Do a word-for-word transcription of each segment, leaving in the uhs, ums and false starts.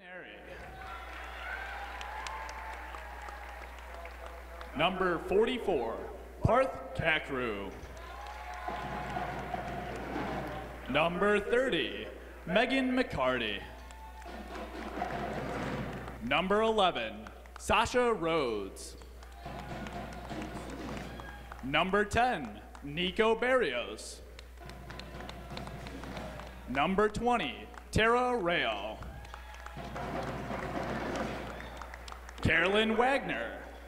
Canary. Number forty-four, Parth Kakru. Number thirty, Megan McCarty. Number eleven, Sasha Rhodes. Number ten, Nico Barrios. Number twenty, Tara Rayo. Carolyn Wagner.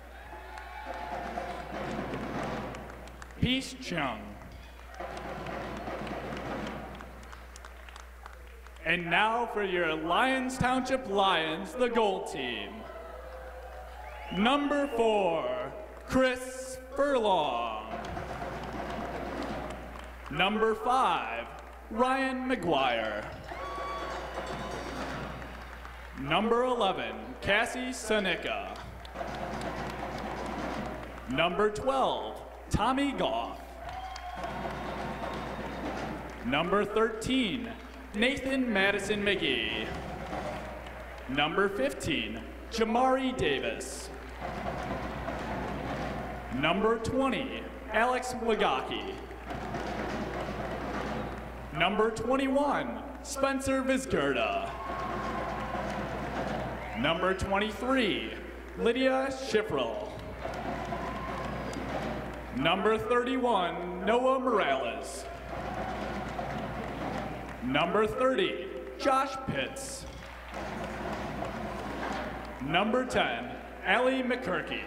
Peace Chung. And now for your Lyons Township Lions, the gold team. Number four, Chris Furlong. Number five, Ryan McGuire. Number eleven, Cassie Sonicka. Number twelve, Tommy Goff. Number thirteen, Nathan Madison McGee. Number fifteen, Jamari Davis. Number twenty, Alex Wagaki. Number twenty-one, Spencer Vizgerda. Number twenty-three, Lydia Schifrel. Number thirty-one, Noah Morales. Number thirty, Josh Pitts. Number ten, Allie McCurkey.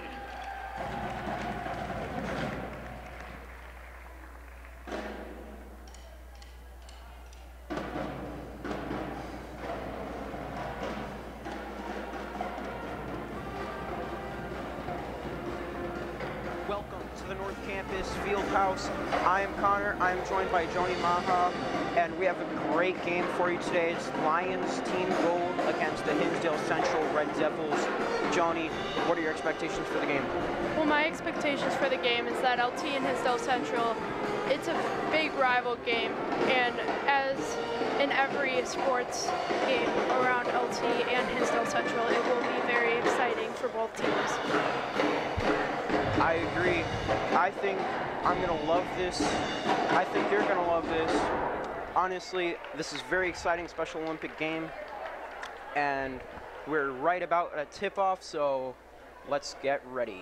Welcome to the North Campus Fieldhouse. I am Connor. I am joined by Joni Maha, and we have a great game for you today. It's Lions Team Gold against the Hinsdale Central Red Devils. Joni, what are your expectations for the game? Well, my expectations for the game is that L T and Hinsdale Central, it's a big rival game, and as in every sports game around L T and Hinsdale Central, it will be very exciting for both teams. I agree. I think I'm going to love this. I think you're going to love this. Honestly, this is a very exciting Special Olympic game, and we're right about a tip-off, so let's get ready.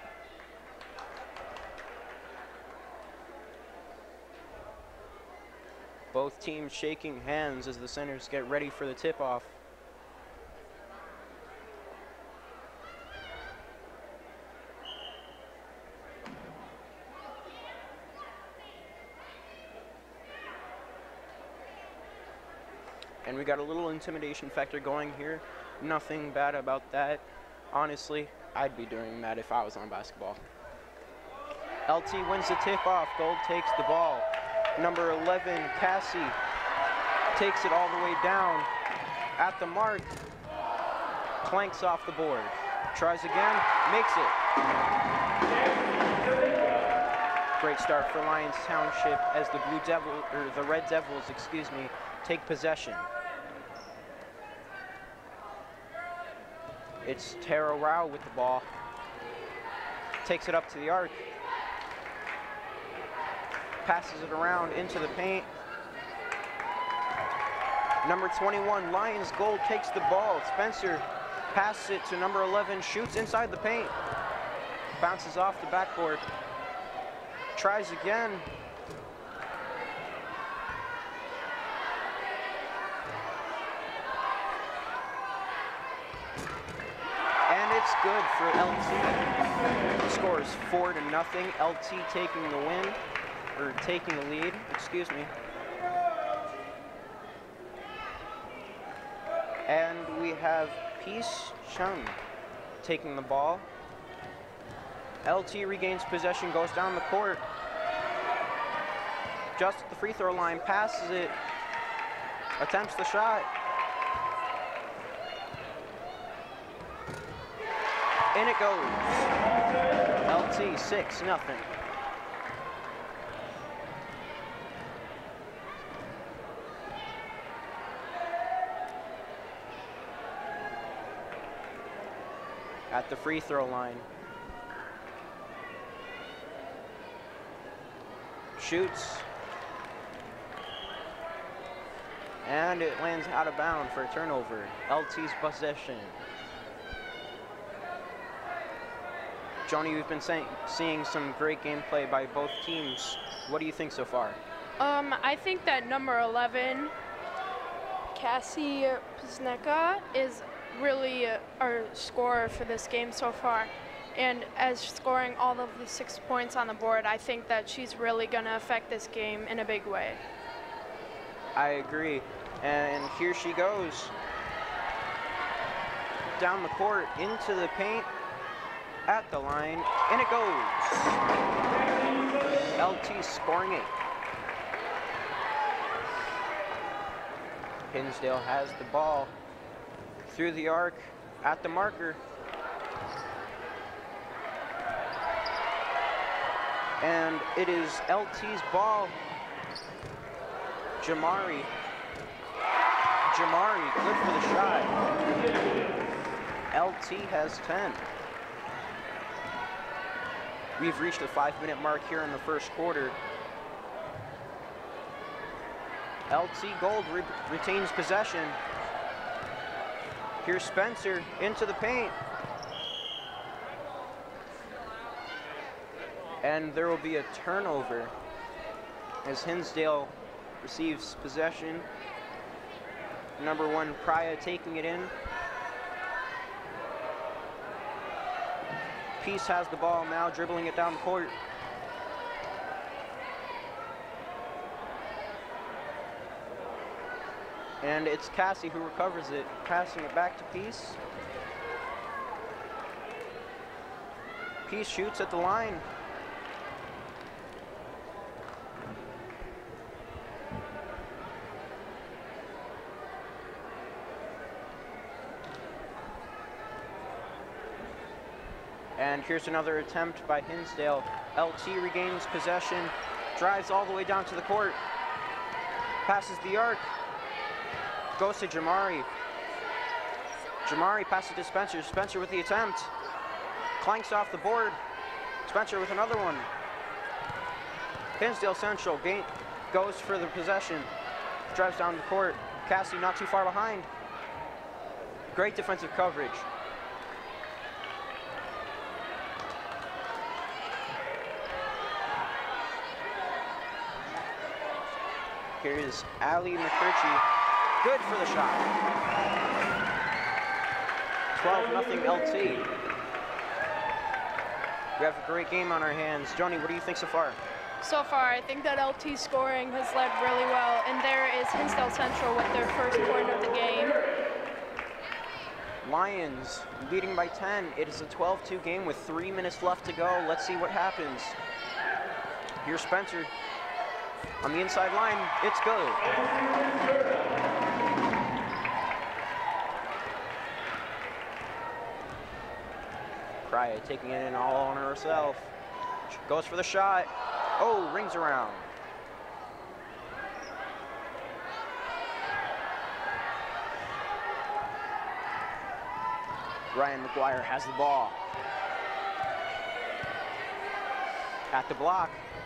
Both teams shaking hands as the centers get ready for the tip-off. And we got a little intimidation factor going here. Nothing bad about that. Honestly, I'd be doing that if I was on basketball. L T wins the tip-off. Gold takes the ball. Number eleven, Cassie, takes it all the way down. At the mark, clanks off the board. Tries again, makes it. Great start for Lyons Township as the Blue Devil, or the Red Devils, excuse me, take possession. It's Tara Rao with the ball. Takes it up to the arc. Passes it around into the paint. Number twenty-one, Lions Gold takes the ball. Spencer passes it to number eleven, shoots inside the paint. Bounces off the backboard. Tries again. It's good for L T. The score is four to nothing. L T taking the win, or taking the lead, excuse me. And we have Peace Chung taking the ball. L T regains possession, goes down the court. Just at the free throw line, passes it, attempts the shot. In it goes. L T six nothing. at the free throw line. Shoots. And it lands out of bounds for a turnover. L T's possession. Joni, we've been saying, seeing some great gameplay by both teams. What do you think so far? Um, I think that number eleven, Cassie Pzneka, is really uh, our scorer for this game so far. And as scoring all of the six points on the board, I think that she's really going to affect this game in a big way. I agree. And here she goes. Down the court, into the paint, at the line, and it goes. L T scoring eight. Hinsdale has the ball through the arc at the marker. And it is L T's ball. Jamari. Jamari, good for the shot. L T has ten. We've reached the five-minute mark here in the first quarter. L T Gold re retains possession. Here's Spencer into the paint. And there will be a turnover as Hinsdale receives possession. Number one, Praya taking it in. Peace has the ball now, dribbling it down the court. And it's Cassie who recovers it, passing it back to Peace. Peace shoots at the line. And here's another attempt by Hinsdale. L T regains possession, drives all the way down to the court, passes the arc, goes to Jamari. Jamari passes to Spencer. Spencer with the attempt, clanks off the board. Spencer with another one. Hinsdale Central gain, goes for the possession, drives down the court. Cassie not too far behind. Great defensive coverage. Here is Ali McCurchie, good for the shot. twelve nothing L T. We have a great game on our hands. Joni, what do you think so far? So far, I think that L T scoring has led really well, and there is Hinsdale Central with their first point of the game. Lions leading by ten. It is a twelve two game with three minutes left to go. Let's see what happens. Here's Spencer. On the inside line, it's good. Praya taking it in all on herself. She goes for the shot. Oh, rings around. Ryan McGuire has the ball. At the block.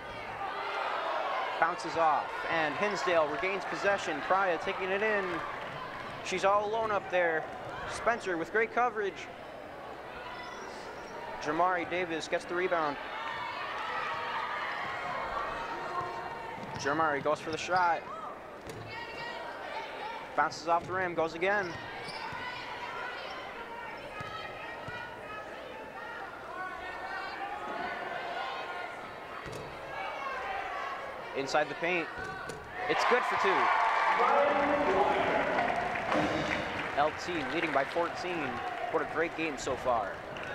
Bounces off, and Hinsdale regains possession. Praya taking it in. She's all alone up there. Spencer with great coverage. Jamari Davis gets the rebound. Jamari goes for the shot. Bounces off the rim, goes again. Inside the paint. It's good for two. L T leading by fourteen. What a great game so far.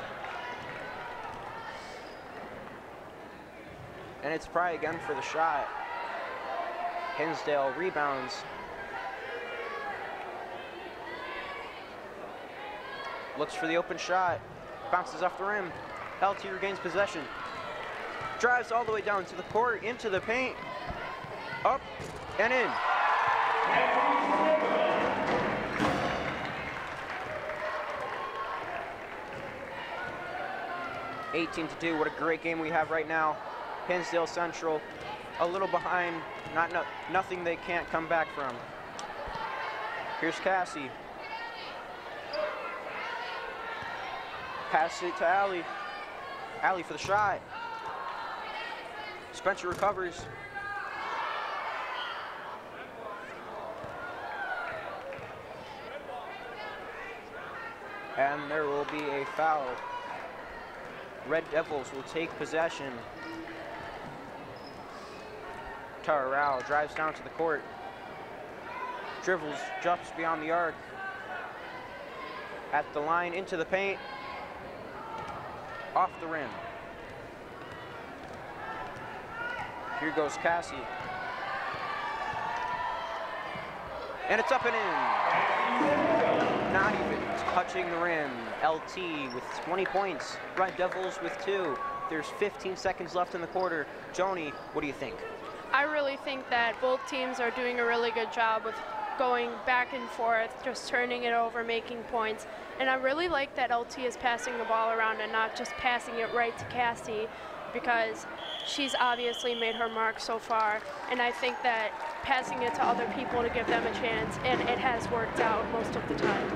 And it's Praya again for the shot. Hinsdale rebounds. Looks for the open shot. Bounces off the rim. L T regains possession. Drives all the way down to the court, into the paint. Up and in. eighteen to two. What a great game we have right now. Hinsdale Central a little behind, not no, nothing they can't come back from. Here's Cassie. Pass it to Allie. Allie for the shot. Spencer recovers. And there will be a foul. Red Devils will take possession. Tara Rao drives down to the court. Dribbles, jumps beyond the arc. At the line, into the paint. Off the rim. Here goes Cassie. And it's up and in. Not even touching the rim. L T with twenty points. Red Devils with two. There's fifteen seconds left in the quarter. Joni, what do you think? I really think that both teams are doing a really good job with going back and forth, just turning it over, making points. And I really like that L T is passing the ball around and not just passing it right to Cassie, because she's obviously made her mark so far. And I think that passing it to other people to give them a chance, and it has worked out most of the time.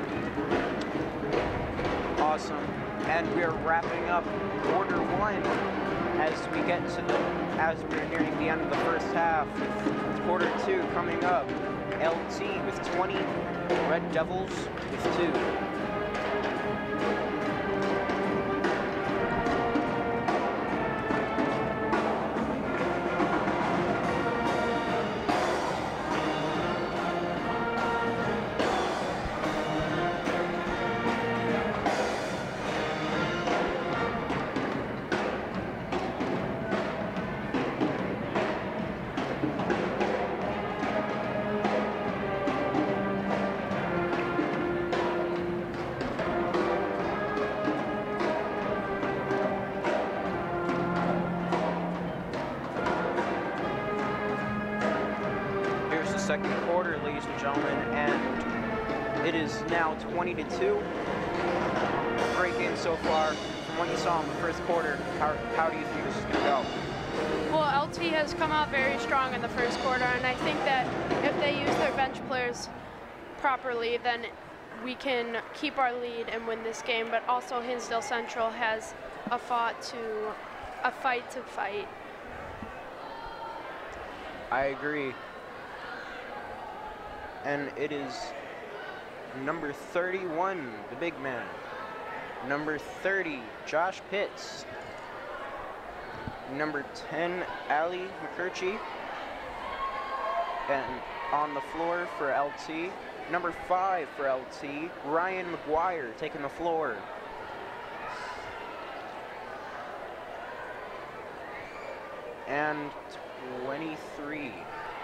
Awesome. And we're wrapping up quarter one as we get to the, as we're nearing the end of the first half. Quarter two coming up. L T with twenty, Red Devils with two. Second quarter, ladies and gentlemen, and it is now twenty to two. Great game so far. From what you saw in the first quarter, how, how do you think this is going to go? Well, L T has come out very strong in the first quarter, and I think that if they use their bench players properly, then we can keep our lead and win this game. But also, Hinsdale Central has a fought to a fight to fight. I agree. And it is number thirty-one, the big man. Number thirty, Josh Pitts. Number ten, Allie McCurchie. And on the floor for L T. Number five for L T, Ryan McGuire taking the floor. And twenty-three.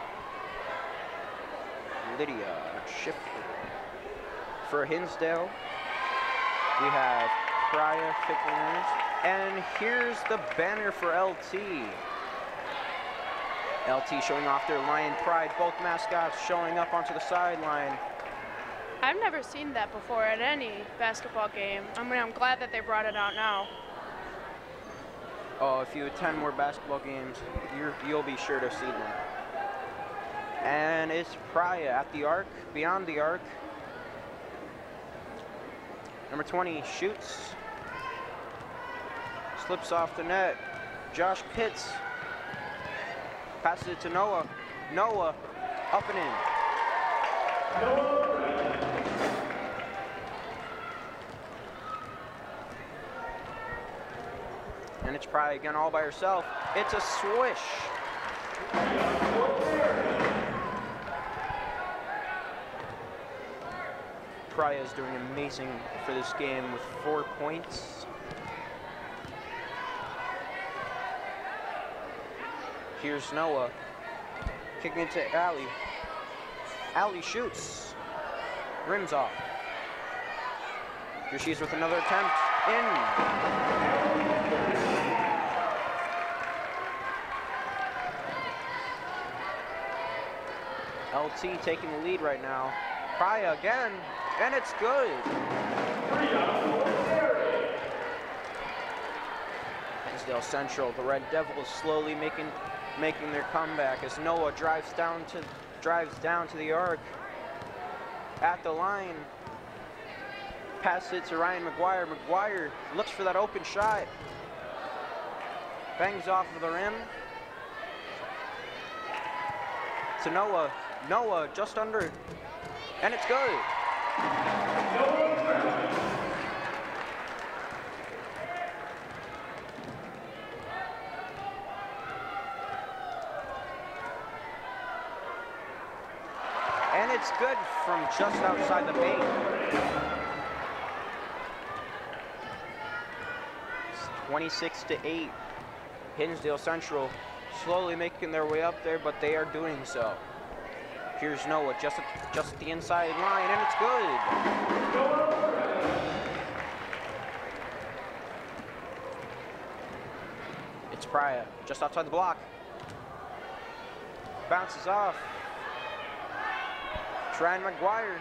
Lydia Shifter. For Hinsdale, we have Priya Ficklers. And here's the banner for L T. L T showing off their Lion Pride, both mascots showing up onto the sideline. I've never seen that before at any basketball game. I mean, I'm glad that they brought it out now. Oh, if you attend more basketball games, you're, you'll be sure to see them. And it's Priya at the arc, beyond the arc. Number twenty shoots. Slips off the net. Josh Pitts passes it to Noah. Noah up and in. And it's Priya again all by herself. It's a swish. Priya is doing amazing for this game with four points. Here's Noah kicking it to Allie. Allie shoots. Rims off. Here she is with another attempt. In. L T taking the lead right now. Priya again, and it's good. Hinsdale Central. The Red Devils slowly making making their comeback as Noah drives down to drives down to the arc. At the line. Pass it to Ryan McGuire. McGuire looks for that open shot. Bangs off of the rim. To Noah. Noah just under. And it's good. And it's good from just outside the paint. It's twenty-six to eight. Hinsdale Central slowly making their way up there, but they are doing so. Here's Noah just at, just at the inside line, and it's good. It's Pryor just outside the block. Bounces off. Ryan McGuire.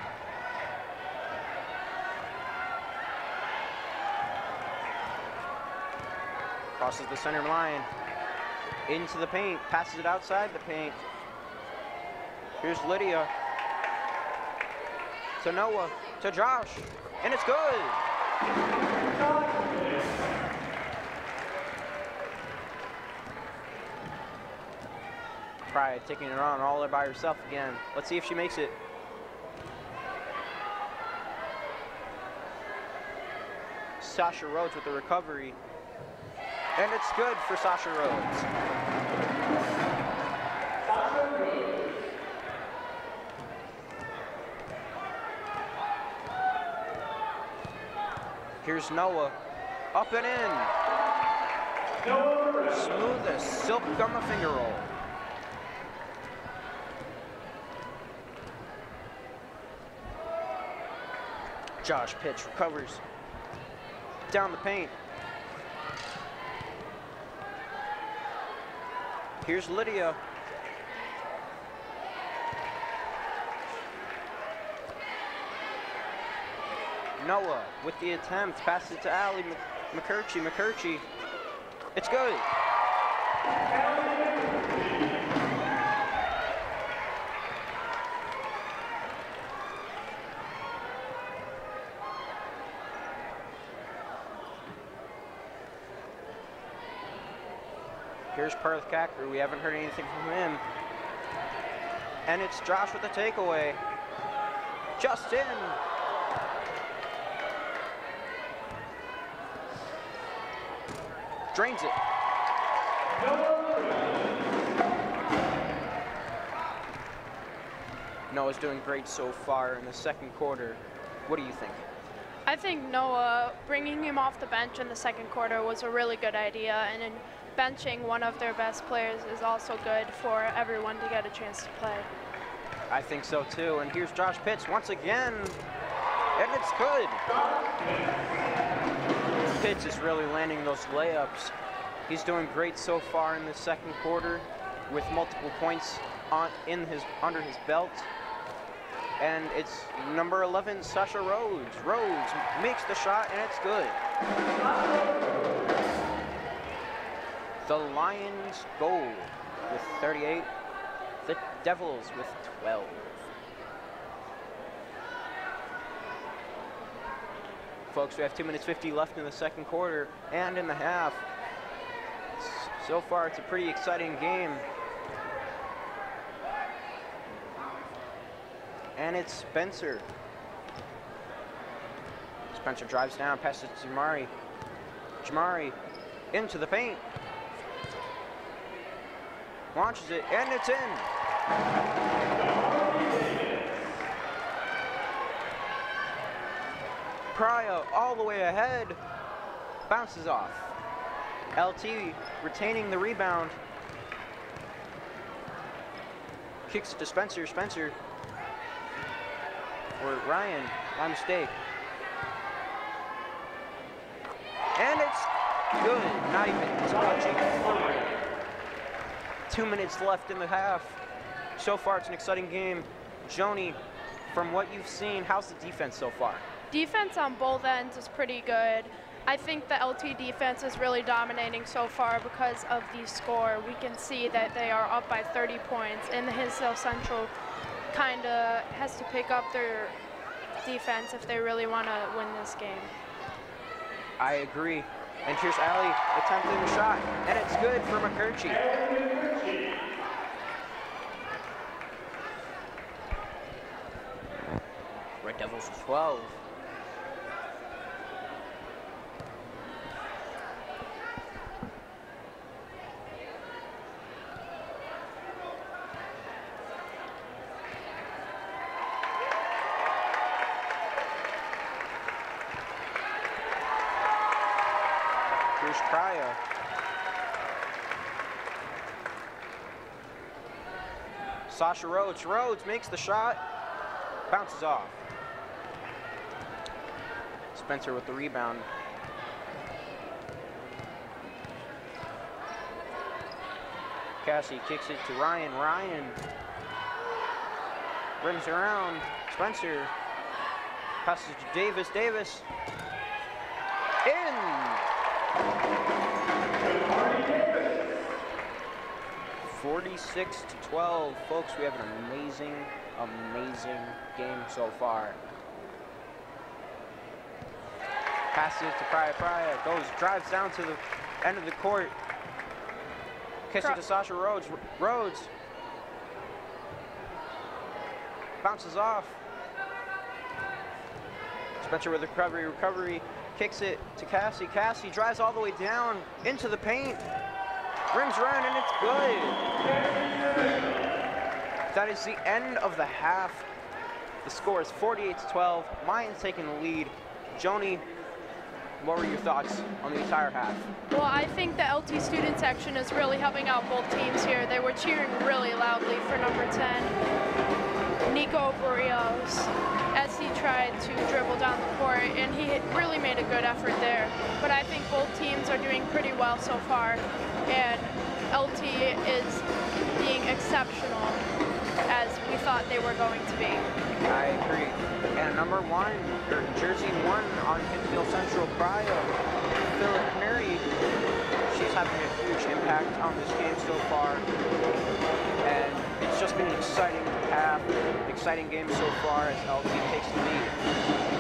Crosses the center line. Into the paint. Passes it outside the paint. Here's Lydia. To Noah. To Josh. And it's good. Pryor taking it on all by herself again. Let's see if she makes it. Sasha Rhodes with the recovery. And it's good for Sasha Rhodes. Here's Noah. Up and in. Smooth as silk on the finger roll. Josh Pitts recovers. Down the paint. Here's Lydia. Noah with the attempt. Passes it to Allie McCurchie. McCurchie. It's good. Here's Perth Cacker. We haven't heard anything from him. And it's Josh with the takeaway. Just in. Drains it. Noah's doing great so far in the second quarter. What do you think? I think Noah, bringing him off the bench in the second quarter was a really good idea, and in benching one of their best players is also good for everyone to get a chance to play. I think so too, and here's Josh Pitts once again, and it's good. Pitts is really landing those layups. He's doing great so far in the second quarter with multiple points on in his under his belt. And it's number eleven, Sasha Rhodes. Rhodes makes the shot, and it's good. The Lions goal with thirty-eight. The Devils with twelve. Folks, we have two minutes fifty left in the second quarter and in the half. So far, it's a pretty exciting game. And it's Spencer. Spencer drives down, passes to Jamari. Jamari into the paint. Launches it, and it's in. Pryor all the way ahead. Bounces off. L T retaining the rebound. Kicks it to Spencer. Spencer. Or Ryan, my mistake. And it's good. Not even touching. Two minutes left in the half. So far, it's an exciting game. Joni, from what you've seen, how's the defense so far? Defense on both ends is pretty good. I think the L T defense is really dominating so far because of the score. We can see that they are up by thirty points, and the Hinsdale Central kind of has to pick up their defense if they really want to win this game. I agree. And here's Allie attempting the shot, and it's good for McCurchie. Red Devils twelve. Here's Pryor. Sasha Rhodes. Rhodes makes the shot, bounces off. Spencer with the rebound. Cassie kicks it to Ryan. Ryan rims around. Spencer passes to Davis. Davis in. forty-six to twelve. Folks, we have an amazing, amazing game so far. Passes it to Pryor. Pryor goes, drives down to the end of the court. Kicks it to Sasha Rhodes. Rhodes bounces off. Spencer with the recovery. Recovery. Kicks it to Cassie. Cassie drives all the way down into the paint. Rims around and it's good. That is the end of the half. The score is forty-eight to twelve. Mayans taking the lead. Joni, what were your thoughts on the entire half? Well, I think the L T student section is really helping out both teams here. They were cheering really loudly for number ten, Nico Barrios, as he tried to dribble down the court, and he really made a good effort there. But I think both teams are doing pretty well so far, and L T is being exceptional as we thought they were going to be. I agree. And number one, or jersey one on Hinsdale Central, Pryor, Philip Mary. She's having a huge impact on this game so far. And it's just been an exciting half, exciting game so far as L T takes the lead.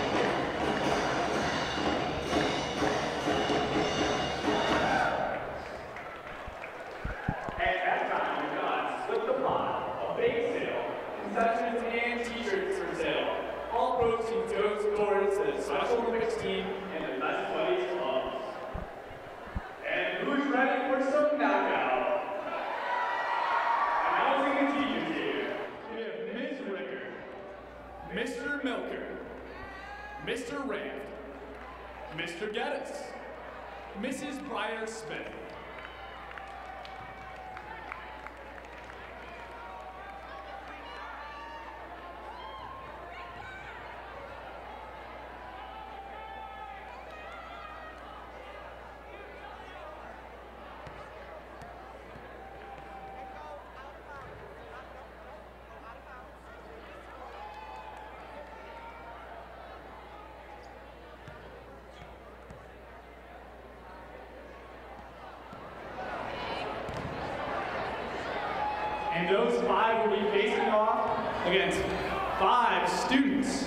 Concessions and t-shirts for sale. All proceeds go towards the Special Olympics team and the Best Buddies clubs. And who's ready for some knockout? Announcing the teachers here, we have Miz Ricker, Mister Milker, Mister Raft, Mister Geddes, Missus Pryor Smith. And those five will be facing off against five students.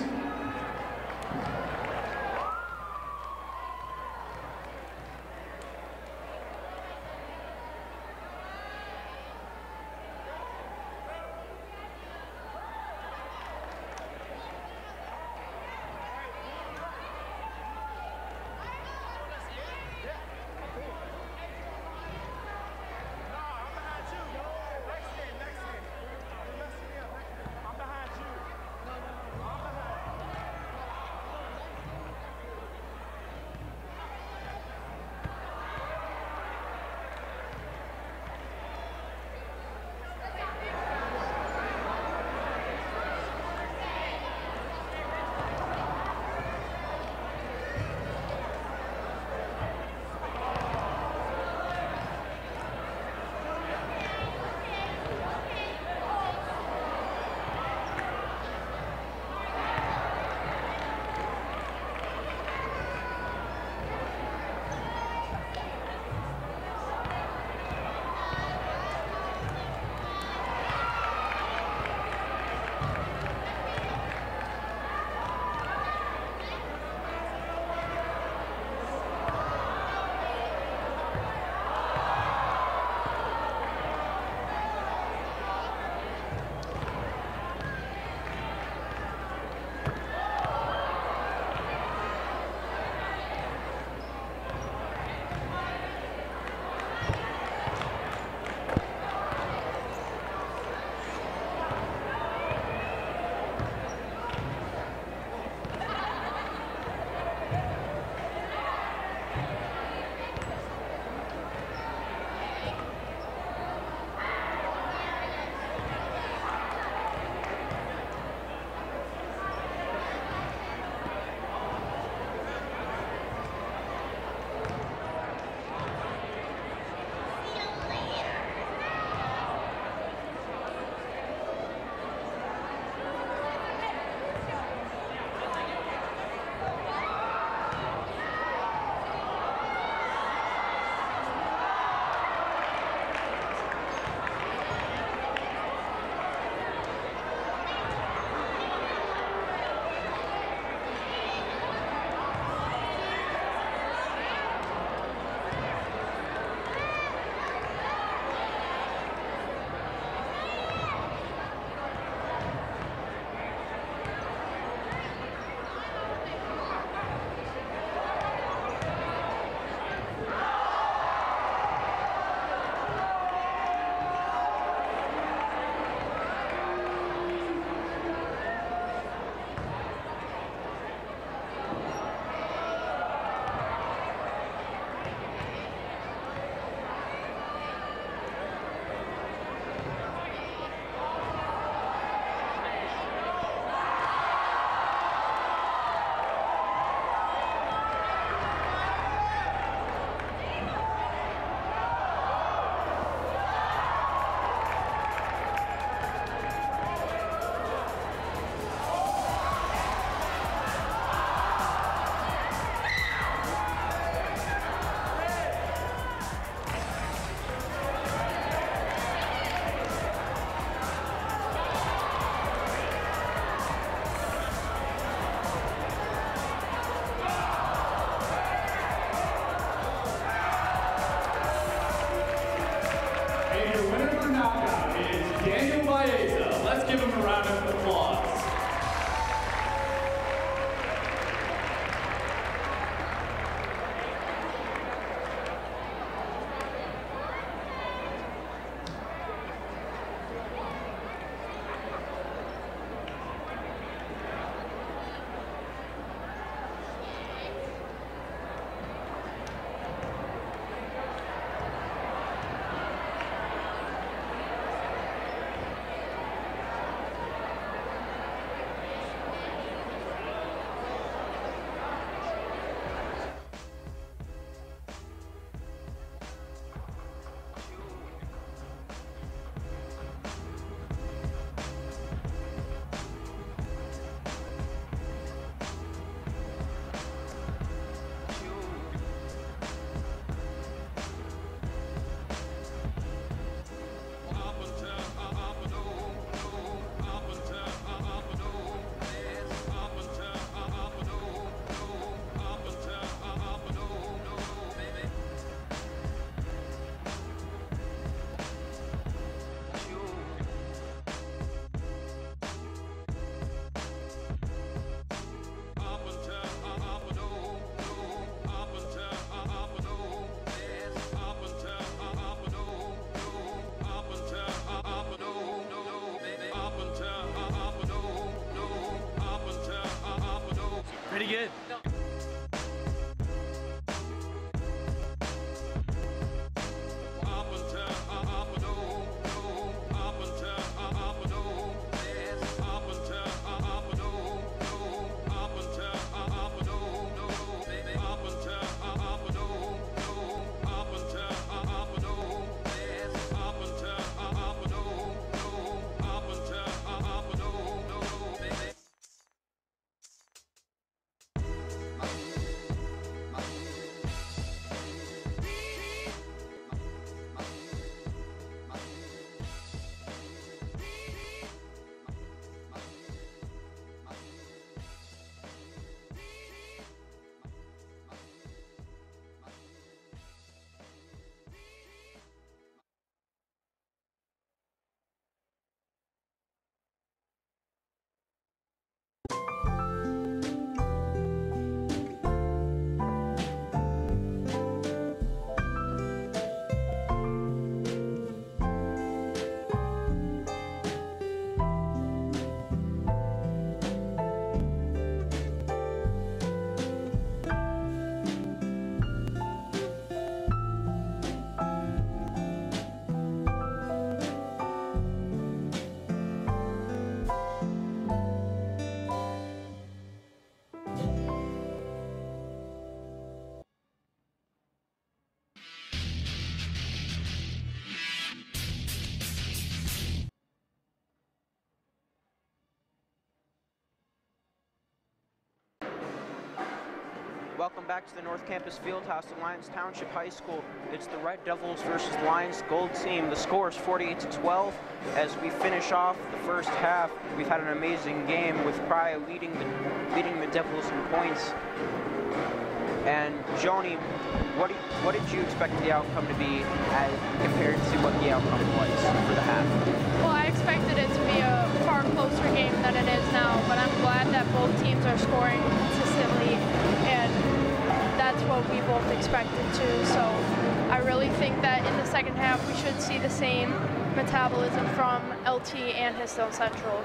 back to the North Campus Fieldhouse at Lyons Township High School. It's the Red Devils versus Lyons Gold Team. The score is forty-eight to twelve. As we finish off the first half, we've had an amazing game with Pryor leading the, leading the Devils in points. And Joni, what, do you, what did you expect the outcome to be as compared to what the outcome was for the half? Well, I expected it to be a far closer game than it is now, but I'm glad that both teams are scoring consistently, and that's what we both expected too. So I really think that in the second half we should see the same metabolism from L T and Hillsdale Central.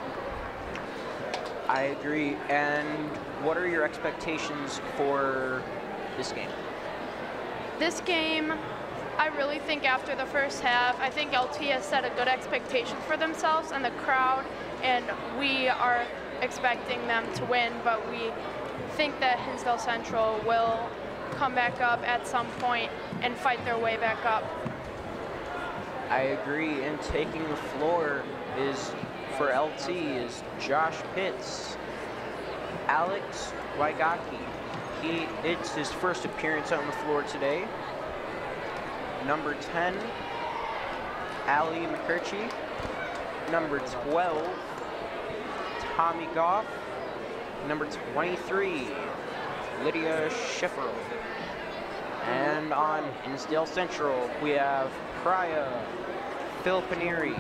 I agree. And what are your expectations for this game? This game, I really think after the first half, I think L T has set a good expectation for themselves and the crowd, and we are expecting them to win, but we think that Hinsdale Central will come back up at some point and fight their way back up. I agree, and taking the floor is, for L T, is Josh Pitts. Alex Waigaki. He, it's his first appearance on the floor today. Number ten, Ali McCurchie. Number twelve, Tommy Goff. Number twenty-three, Lydia Schiffer. And on Hinsdale Central, we have Praya, Phil Paneri.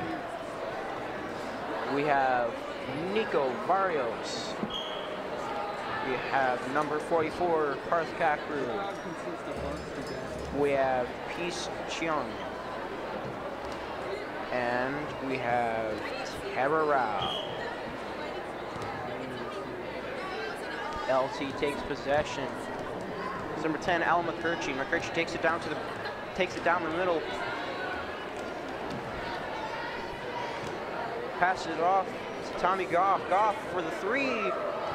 We have Nico Barrios. We have number forty-four, Parth Kakru. We have Peace Cheong. And we have Tara Rao. L T takes possession. It's number ten, Al McCurchie. McCurchie takes it down to the takes it down the middle. Passes it off to Tommy Goff. Goff for the three.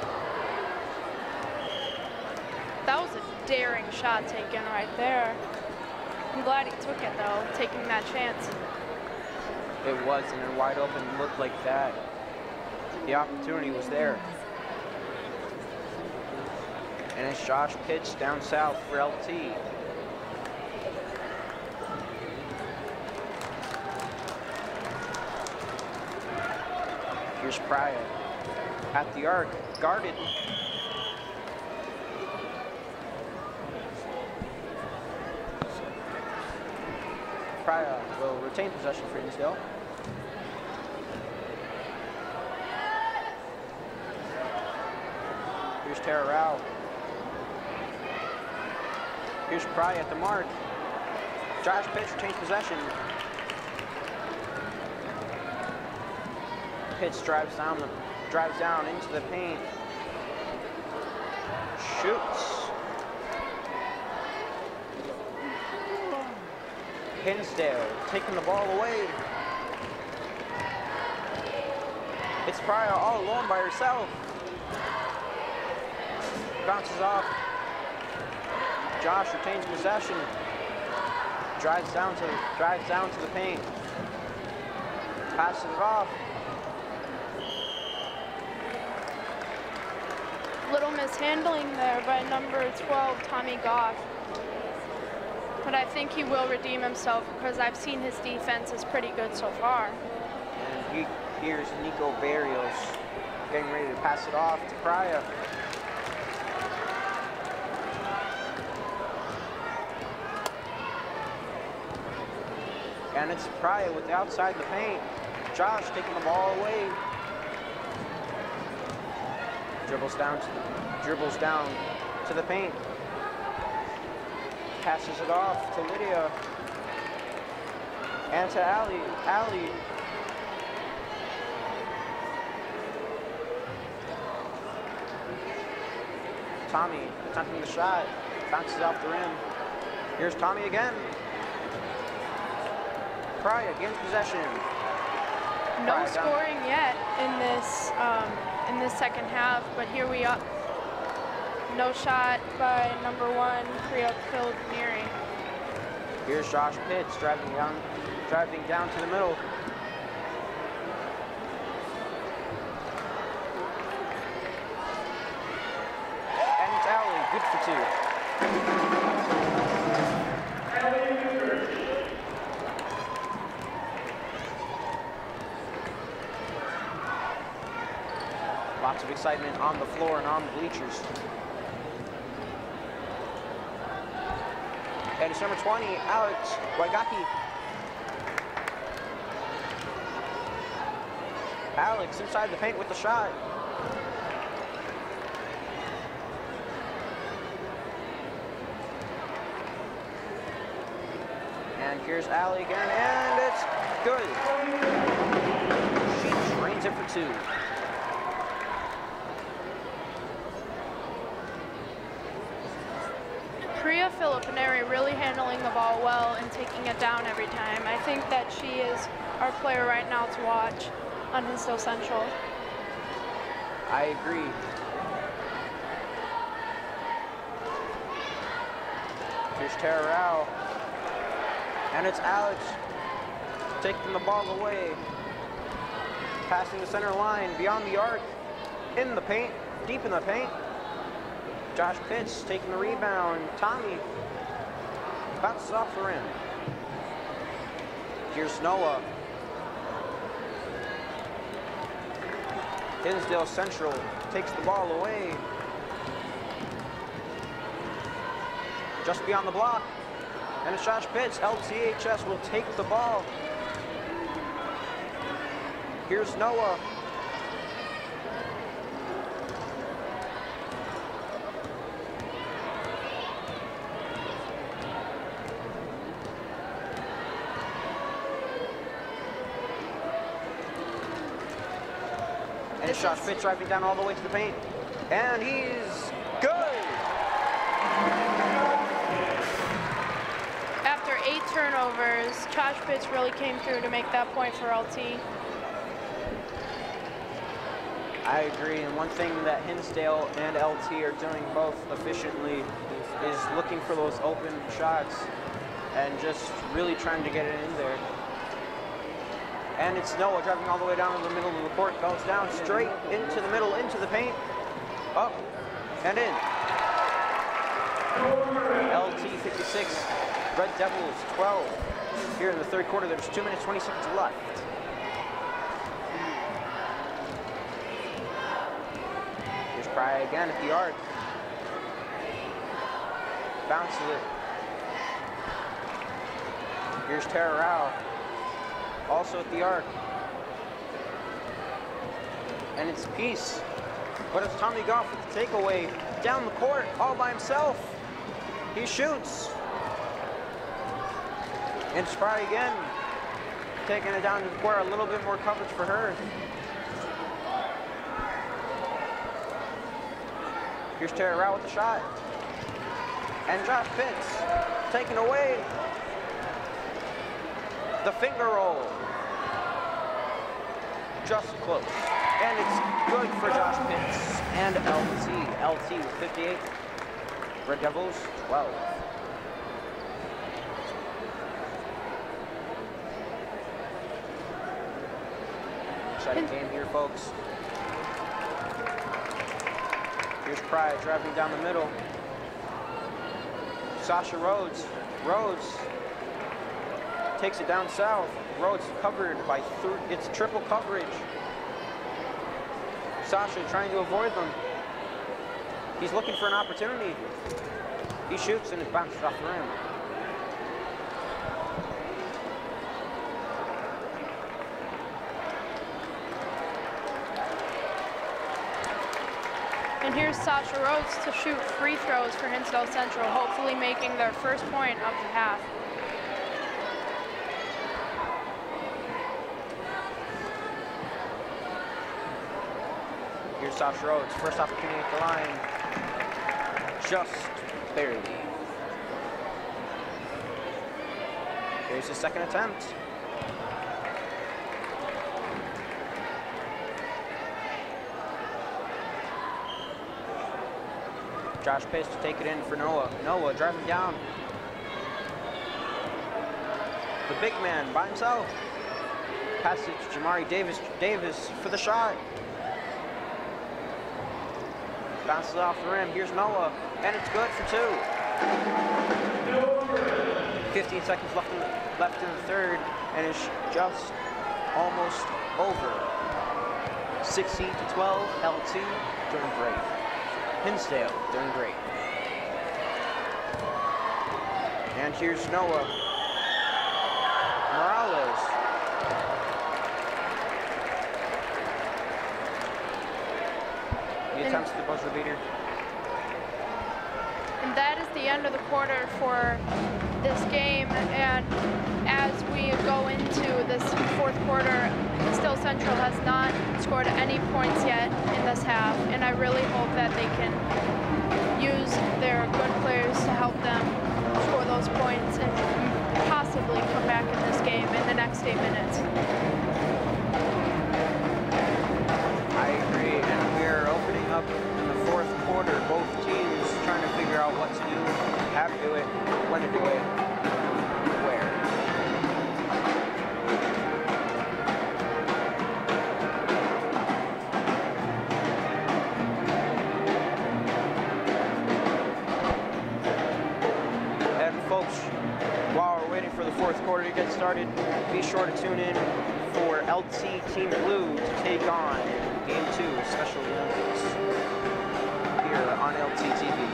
That was a daring shot taken right there. I'm glad he took it though, taking that chance. It was, and a wide open look like that. The opportunity was there. And it's Josh Pitts down south for L T. Here's Pryor at the arc, guarded. Pryor will retain possession for Hinsdale. Here's Tara Rao. Here's Pryor at the mark. Josh Pitts retains possession. Pitts drives down the drives down into the paint. Shoots. Hinsdale taking the ball away. It's Pryor all alone by herself. Bounces off. Josh retains possession. Drives down to drives down to the paint. Passes it off. Little mishandling there by number twelve, Tommy Goff. But I think he will redeem himself because I've seen his defense is pretty good so far. And he, here's Nico Barrios getting ready to pass it off to Pryor. And it's Pryor with the outside the paint. Josh taking the ball away. Dribbles down to the, dribbles down to the paint. Passes it off to Lydia. And to Ali. Ali. Tommy attempting the shot. Bounces off the rim. Here's Tommy again. Pryor gains possession. No Pryor scoring down. yet in this um, in this second half, but here we are. No shot by number one, Priya Phil Paneri. Here's Josh Pitts driving down, driving down to the middle. And it's Ali, good for two. excitement on the floor and on the bleachers. And it's number twenty, Alex Waigaki. Alex inside the paint with the shot. And here's Allie again, and it's good. She drains it for two. Priya Filipineri really handling the ball well and taking it down every time. I think that she is our player right now to watch on Hinsdale Central. I agree. Here's Tara Rao. And it's Alex taking the ball away. Passing the center line, beyond the arc, in the paint, deep in the paint. Josh Pitts taking the rebound. Tommy bounces off the rim. Here's Noah. Hinsdale Central takes the ball away. Just beyond the block. And it's Josh Pitts. L T H S will take the ball. Here's Noah. And it's Josh Pitts driving down all the way to the paint. And he's good! After eight turnovers, Josh Pitts really came through to make that point for L T. I agree, and one thing that Hinsdale and L T are doing both efficiently is looking for those open shots and just really trying to get it in there. And it's Noah driving all the way down to the middle of the court, goes down straight into the middle, into the paint, up and in. L T fifty-six, Red Devils twelve. Here in the third quarter, there's two minutes, twenty seconds left. Here's Pry again at the arc. Bounces it. Here's Tara Rao. Also at the arc. And it's Peace. But it's Tommy Goff with the takeaway. Down the court, all by himself. He shoots. And Spry again. Taking it down to the court, a little bit more coverage for her. Here's Tara Rao with the shot. And Josh Pitts taken away. The finger roll. Just close. And it's good for Josh Pitts and L T. L T with fifty-eight. Red Devils twelve. Exciting game here, folks. Here's Pride driving down the middle. Sasha Rhodes. Rhodes takes it down south. Rhodes covered by three. It's triple coverage. Sasha trying to avoid them. He's looking for an opportunity. He shoots and it bounces off the rim. And here's Sasha Rhodes to shoot free throws for Hinsdale Central, hopefully making their first point of the half. Here's Sasha Rhodes, first opportunity at the line. Just barely. Here's his second attempt. Josh Pitts to take it in for Noah. Noah driving down. The big man by himself. Pass it to Jamari Davis. Davis for the shot. Bounces off the rim. Here's Noah, and it's good for two. fifteen seconds left in the, left in the third, and it's just almost over. sixteen to twelve, L T doing great. Hinsdale doing great. And here's Noah Morales. He attempts the buzzer beater. And that is the end of the quarter for this game. And as we go into this fourth quarter, Hinsdale Central has not scored any points yet in this half. And I really hope that they can use their good players to help them score those points and possibly come back in this game in the next eight minutes. I agree, and we're opening up in the fourth quarter. Both teams trying to figure out what to do, how to do it, when to do it, where. And folks, while we're waiting for the fourth quarter to get started, be sure to tune in for L T Team Blue to take on Game two, Special Olympics, here on L T T V.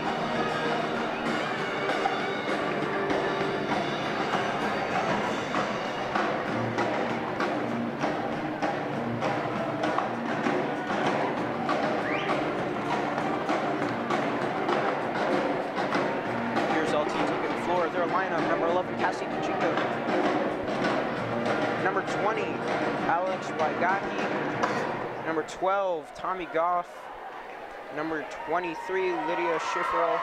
Here's L T taking the floor. Their lineup, number eleven, Cassie Pacheco. Number twenty, Alex Waigaki. Number twelve, Tommy Goff. Number twenty-three, Lydia Schifferl.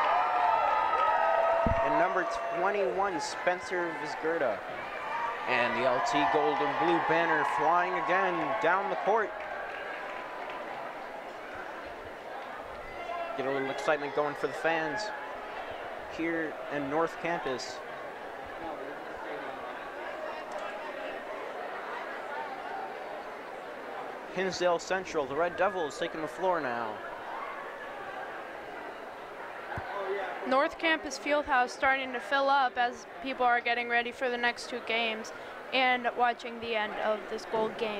And number twenty-one, Spencer Vizgerda. And the L T gold and blue banner flying again down the court. Get a little excitement going for the fans here in North Campus. Hinsdale Central, the Red Devils taking the floor now. North Campus Fieldhouse starting to fill up as people are getting ready for the next two games and watching the end of this gold game.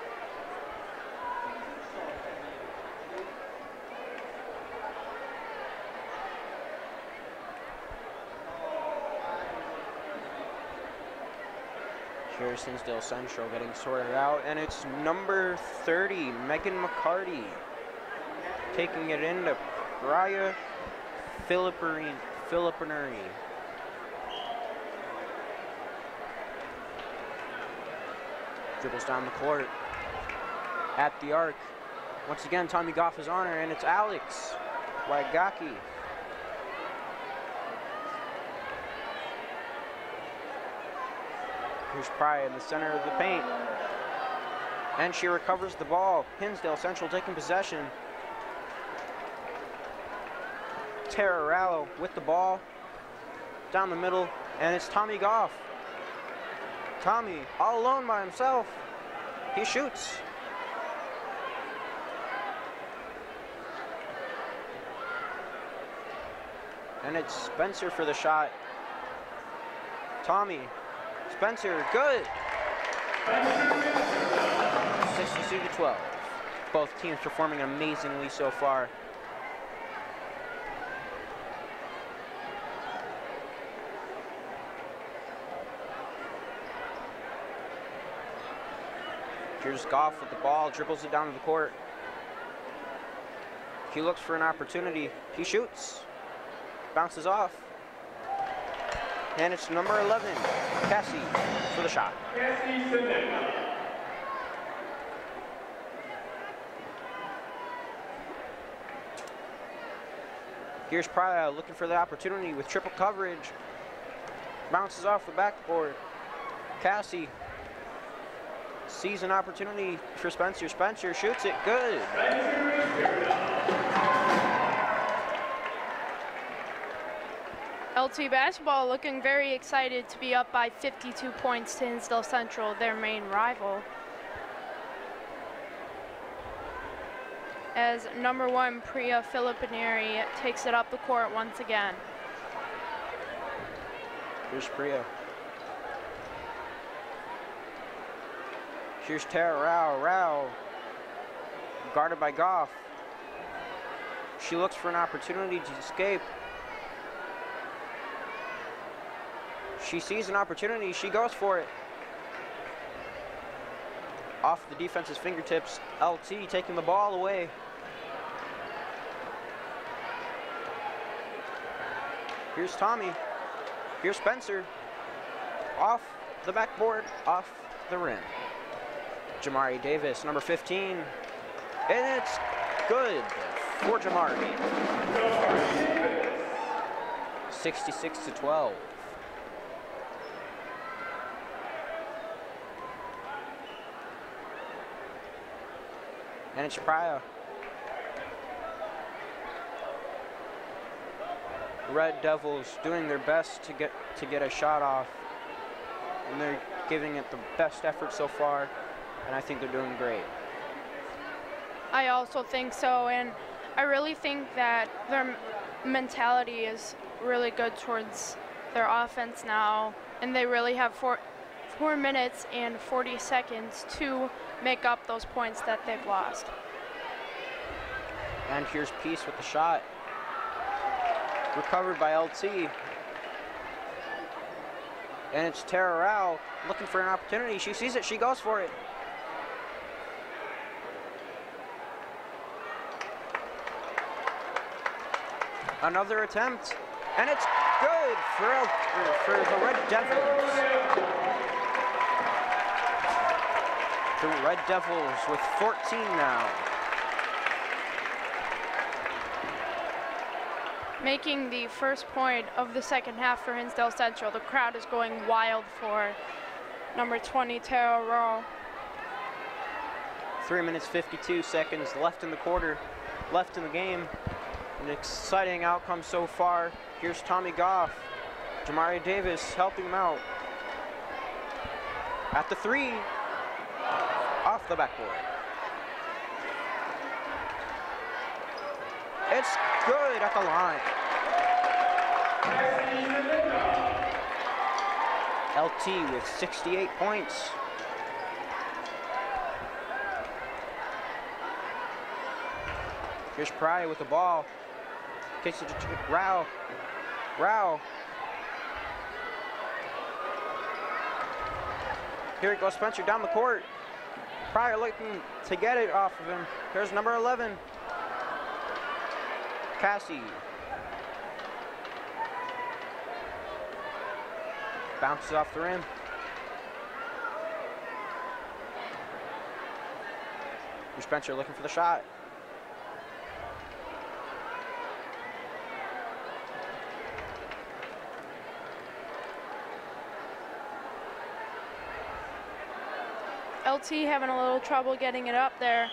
Here's Hinsdale Central getting sorted out, and it's number thirty, Megan McCarty, taking it into Priya Filipinari. Dribbles down the court, at the arc. Once again, Tommy Goff is on her, and it's Alex Waigaki. Here's Priya in the center of the paint. And she recovers the ball. Hinsdale Central taking possession. Tara Rallo with the ball. Down the middle. And it's Tommy Goff. Tommy all alone by himself. He shoots. And it's Spencer for the shot. Tommy. Spencer, good. sixty-two to twelve. Both teams performing amazingly so far. Here's Goff with the ball, dribbles it down to the court. He looks for an opportunity. He shoots. Bounces off. And it's number eleven, Cassie, for the shot. Cassie Simmons. Here's Priya looking for the opportunity with triple coverage. Bounces off the backboard. Cassie sees an opportunity for Spencer. Spencer shoots it, good. L T basketball looking very excited to be up by fifty-two points to Hinsdale Central, their main rival. As number one, Priya Filipinari takes it up the court once again. Here's Priya. Here's Tara Rao. Rao Guarded by Goff. She looks for an opportunity to escape. She sees an opportunity, she goes for it. Off the defense's fingertips, L T taking the ball away. Here's Tommy. Here's Spencer. Off the backboard, off the rim. Jamari Davis, number fifteen. And it's good for Jamari. sixty-six to twelve. And it's Pryor. Red Devils doing their best to get to get a shot off, and they're giving it the best effort so far, and I think they're doing great. I also think so, and I really think that their mentality is really good towards their offense now, and they really have four, four minutes and forty seconds to make up those points that they've lost. And here's Peace with the shot. Recovered by L T. And it's Tara Rao looking for an opportunity. She sees it, she goes for it. Another attempt, and it's good for, El for the Red Devils. The Red Devils with fourteen now. Making the first point of the second half for Hinsdale Central. The crowd is going wild for number twenty, Tara Rao. Three minutes, fifty-two seconds left in the quarter, left in the game. An exciting outcome so far. Here's Tommy Goff. Jamari Davis helping him out. At the three, off the backboard. It's good at the line. L T with sixty-eight points. Here's Pry with the ball. Kicks it to Rao. Rao. Here it goes Spencer down the court. Pryor looking to get it off of him. Here's number eleven. Cassie. Bounces off the rim. Here's Spencer looking for the shot. L T having a little trouble getting it up there.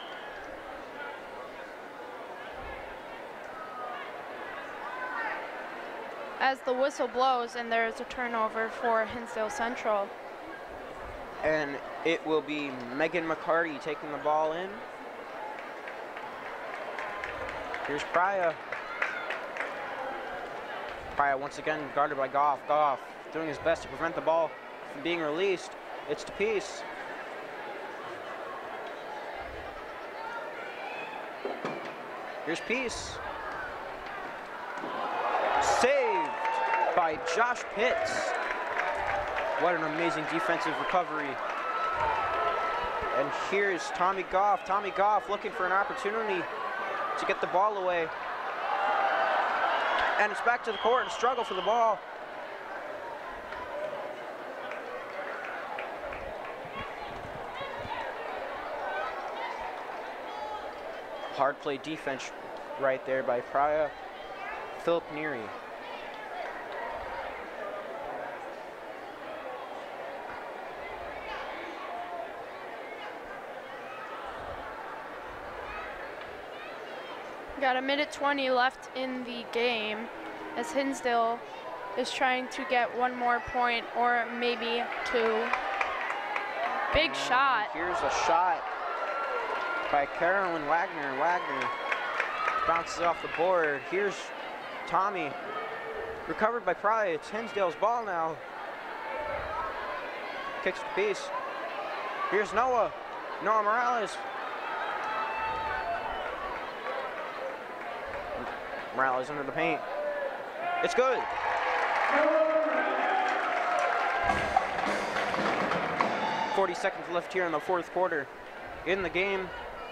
As the whistle blows, and there's a turnover for Hinsdale Central. And it will be Megan McCarty taking the ball in. Here's Pryor. Pryor once again guarded by Goff. Goff doing his best to prevent the ball from being released. It's to Peace. Here's Peace. Saved by Josh Pitts. What an amazing defensive recovery. And here's Tommy Goff. Tommy Goff looking for an opportunity to get the ball away. And it's back to the court and struggle for the ball. Hard play defense right there by Pryor. Philip Neary. Got a minute twenty left in the game as Hinsdale is trying to get one more point or maybe two. Big shot. Here's a shot by Carolyn Wagner. Wagner bounces off the board. Here's Tommy. Recovered by Pryor. It's Hinsdale's ball now. Kicks to Peace. Here's Noah. Noah Morales. Morales under the paint. It's good. forty seconds left here in the fourth quarter. In the game,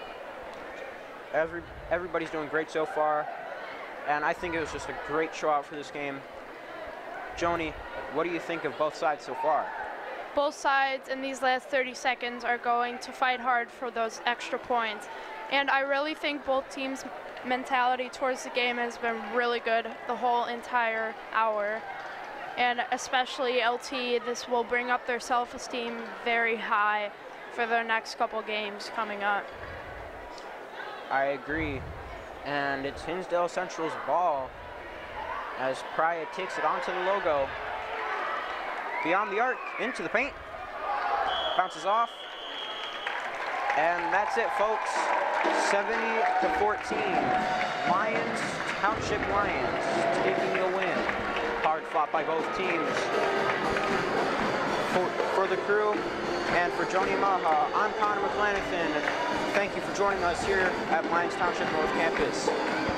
every everybody's doing great so far, and I think it was just a great show out for this game. Joni, what do you think of both sides so far? Both sides in these last thirty seconds are going to fight hard for those extra points. And I really think both teams' mentality towards the game has been really good the whole entire hour. And especially L T, this will bring up their self-esteem very high for their next couple games coming up. I agree. And it's Hinsdale Central's ball as Pryor takes it onto the logo. Beyond the arc, into the paint. Bounces off. And that's it, folks. seventy to fourteen. Lions, Township Lions, taking the win. Hard fought by both teams. For, for the crew and for Joni Maha, I'm Connor McClanathan. Thank you for joining us here at Lions Township North Campus.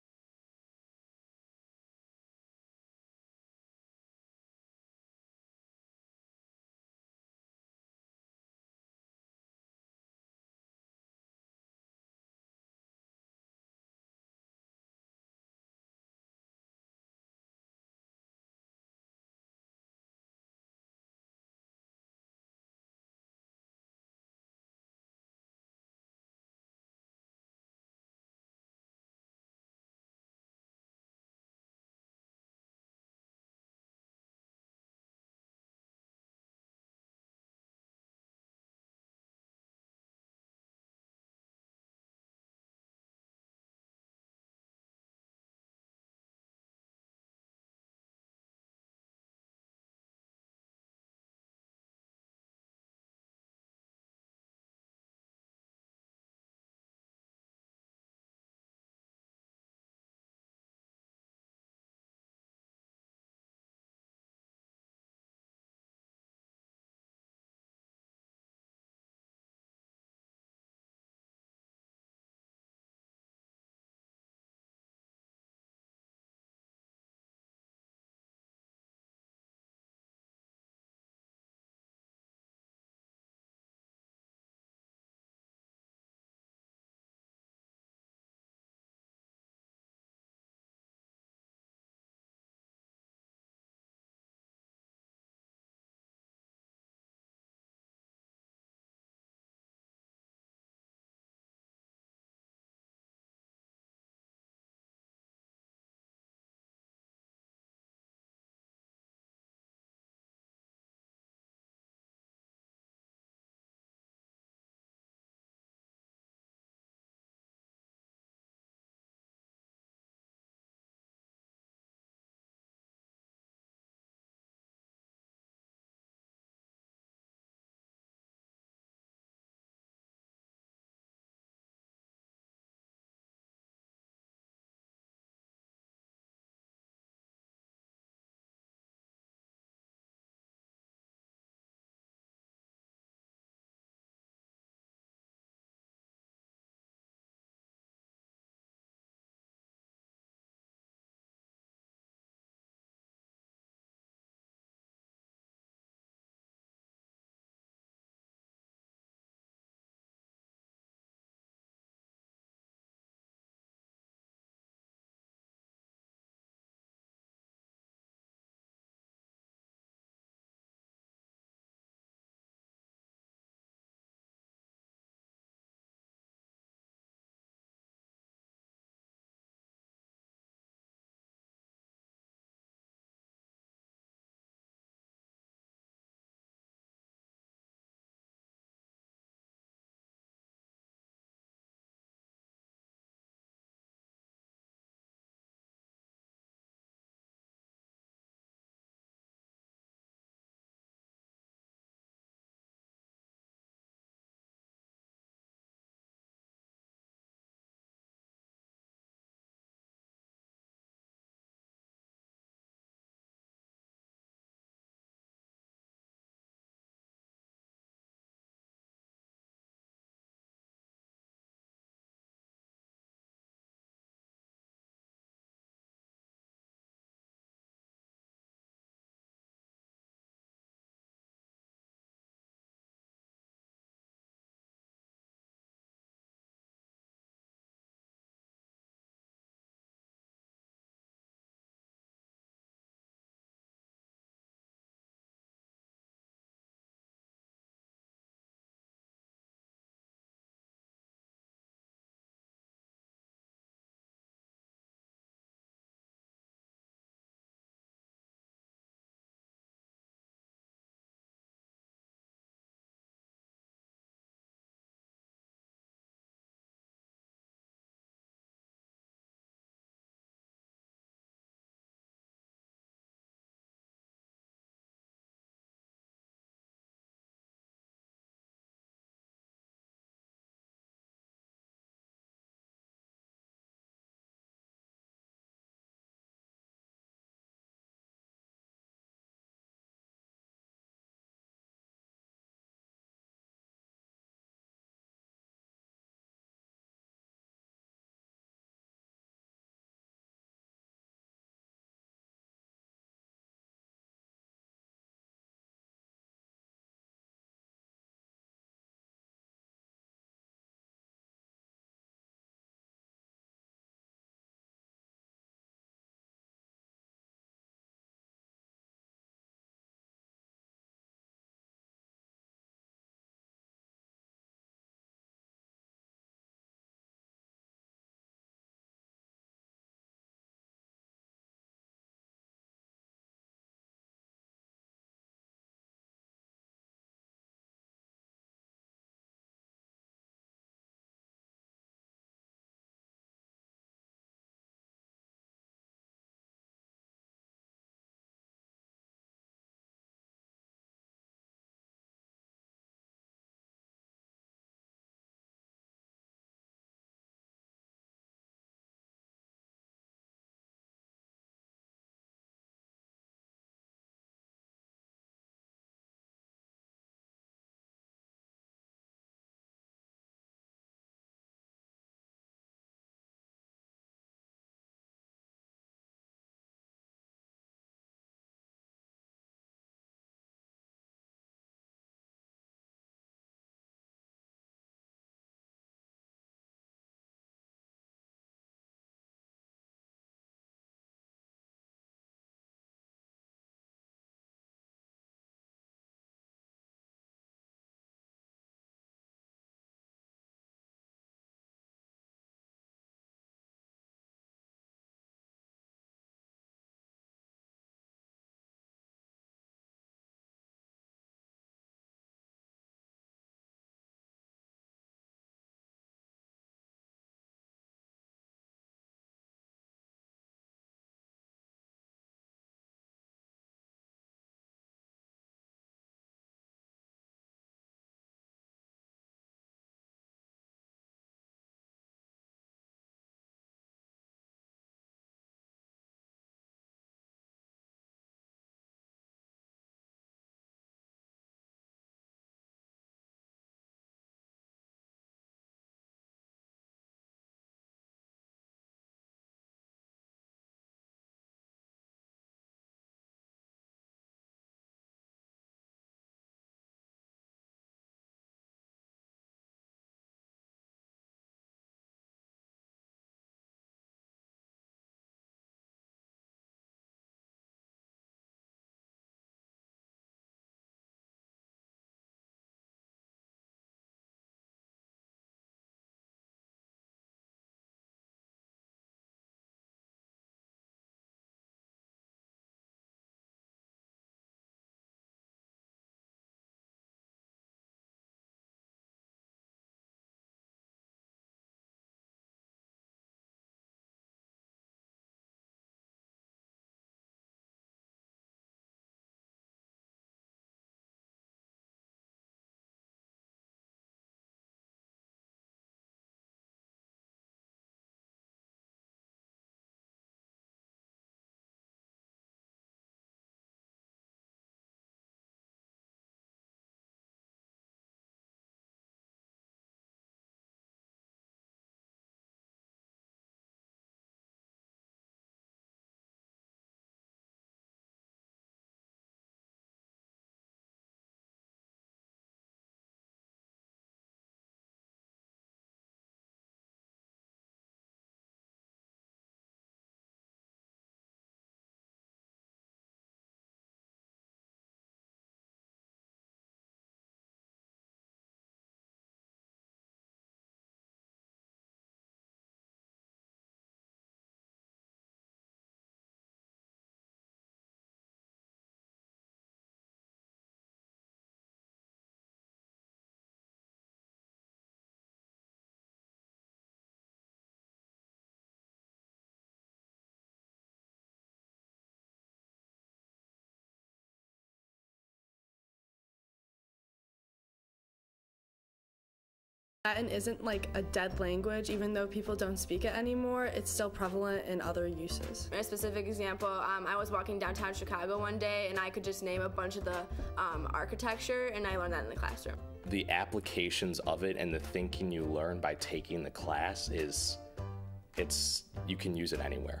Latin isn't like a dead language. Even though people don't speak it anymore, it's still prevalent in other uses. A specific example, um, I was walking downtown Chicago one day and I could just name a bunch of the um, architecture, and I learned that in the classroom. The applications of it and the thinking you learn by taking the class is, it's, you can use it anywhere.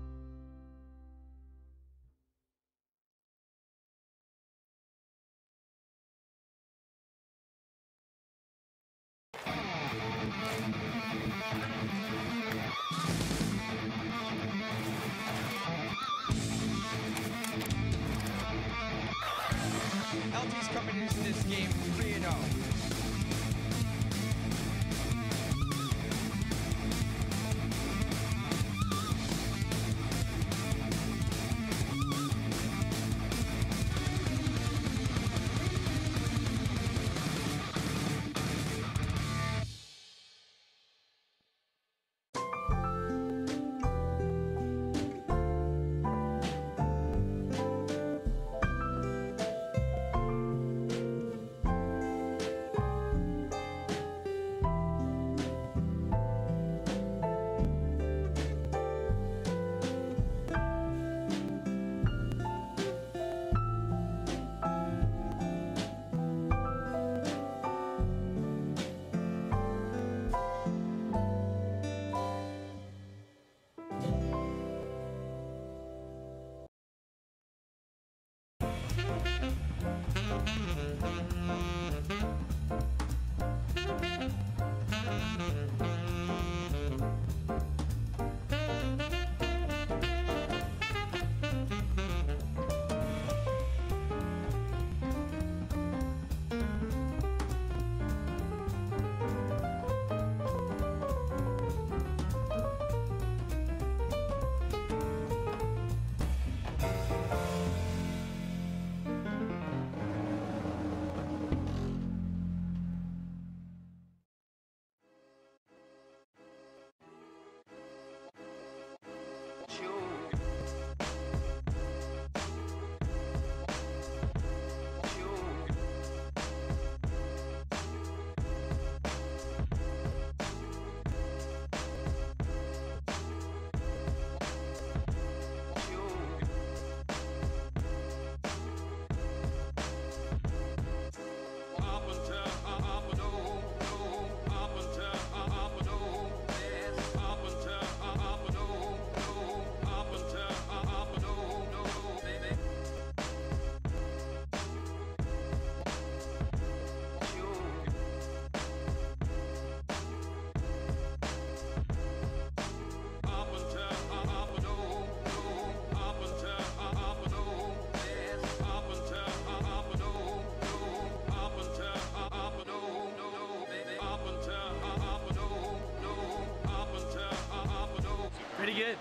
L T's coming into this game three and oh. Pretty good.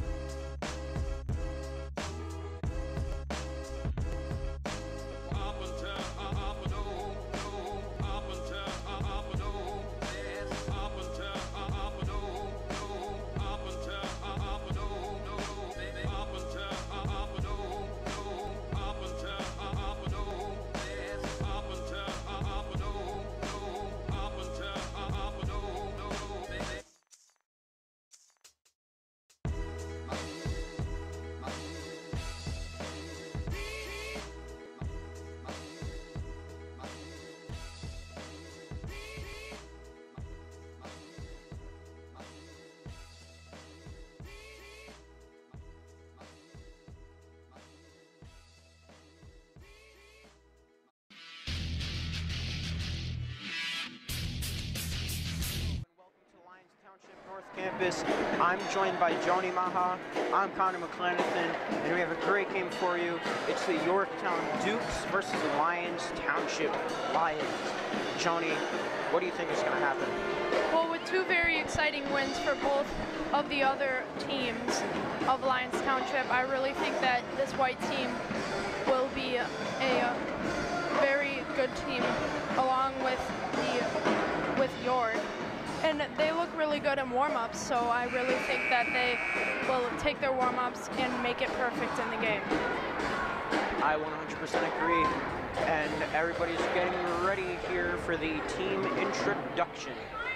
Campus. I'm joined by Joni Maha. I'm Connor McClenathan, and we have a great game for you. It's the Yorktown Dukes versus the Lyons Township Lions. Joni, what do you think is going to happen? Well, with two very exciting wins for both of the other teams of Lyons Township, I really think that this white team will be a, a very good team along with the with York. And they look really good in warm-ups, so I really think that they will take their warm-ups and make it perfect in the game. I one hundred percent agree. And everybody's getting ready here for the team introduction.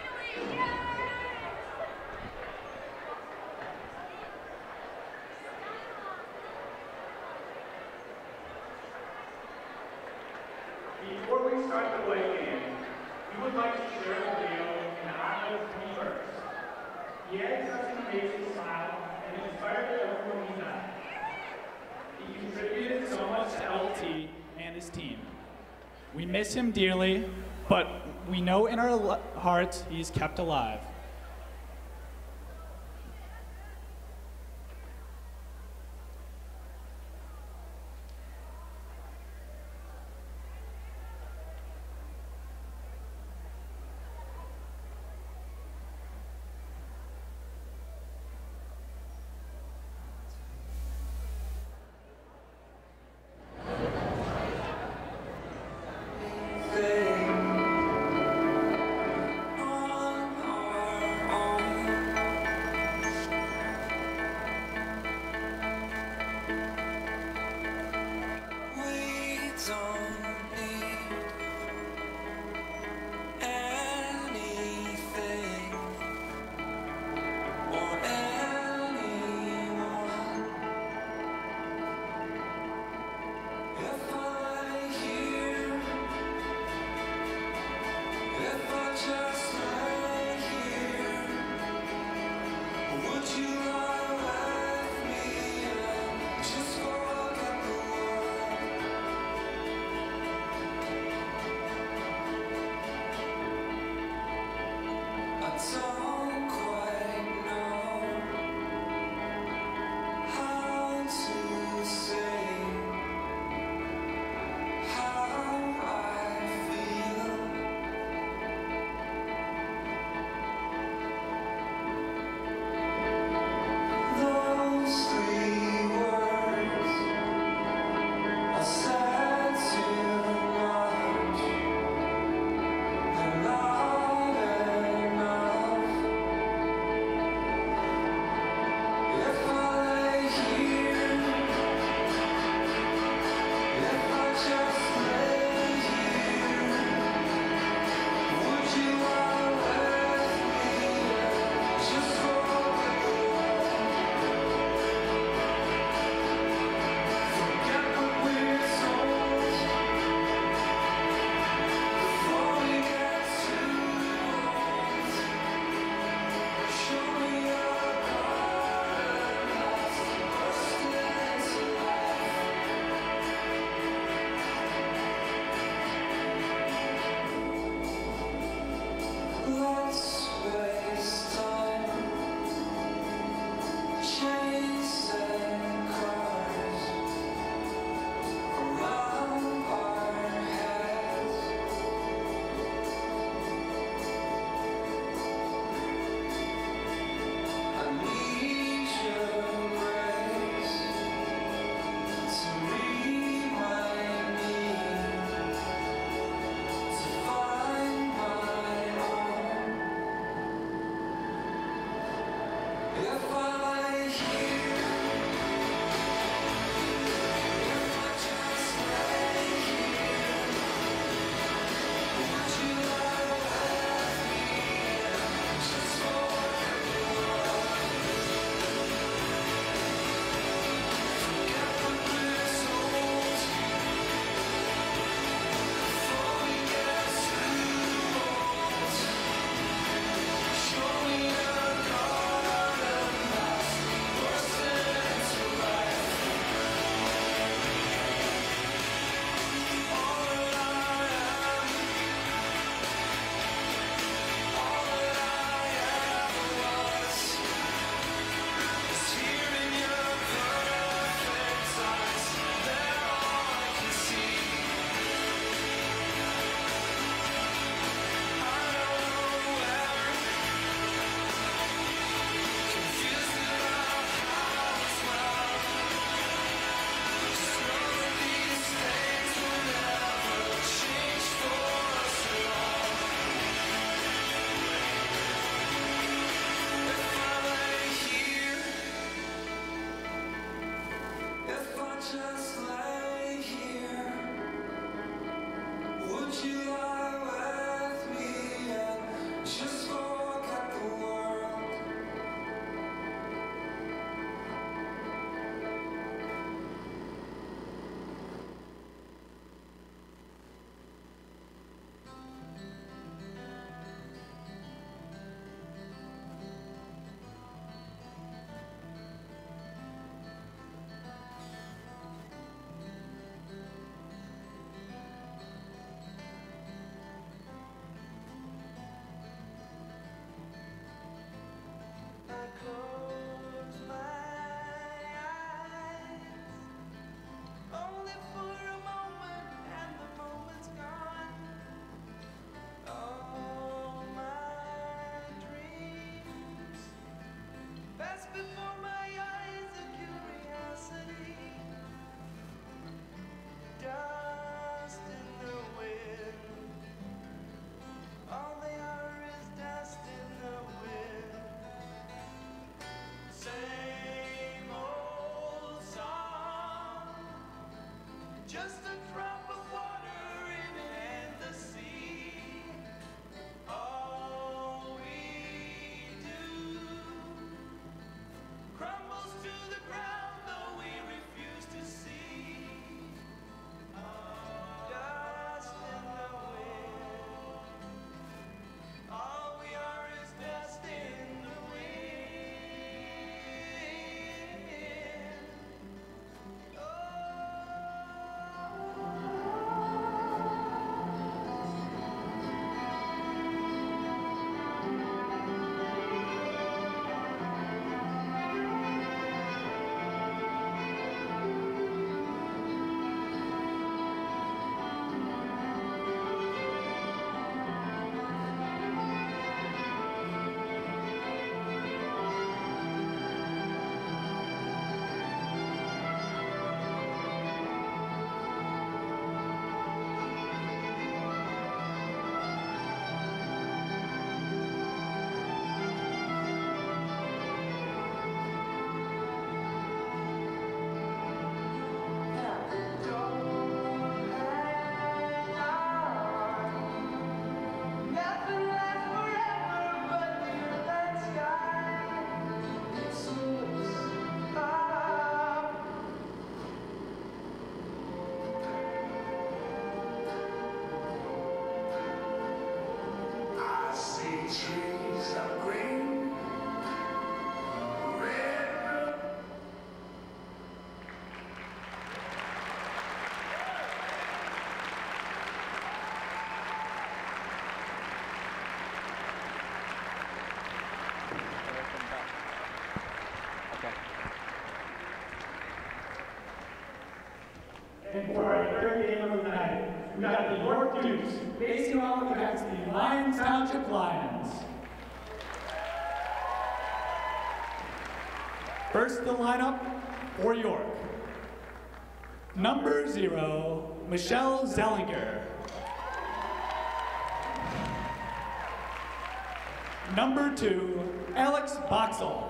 Before we start the away game, we would like to share a video in honor of Tony Burks. He had such an amazing style and inspired everyone he met. He contributed so much to L T and his team. We miss him dearly, but we know in our hearts he's kept alive. we got the York Dukes facing off against the Lyons Township Lions. First the lineup for York. Number zero, Michelle Zellinger. Number two, Alex Boxall.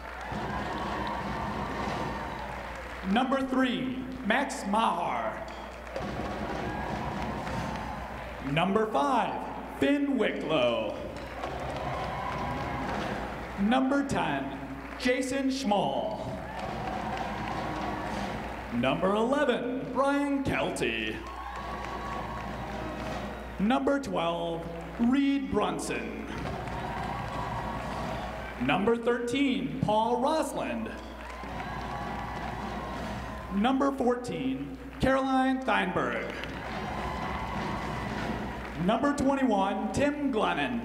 Number three, Max Mahar. Number five, Finn Wicklow. Number ten, Jason Schmall. Number eleven, Brian Kelty. Number twelve, Reed Brunson. Number thirteen, Paul Rosland. Number fourteen, Caroline Theinberg. Number twenty-one, Tim Glennon.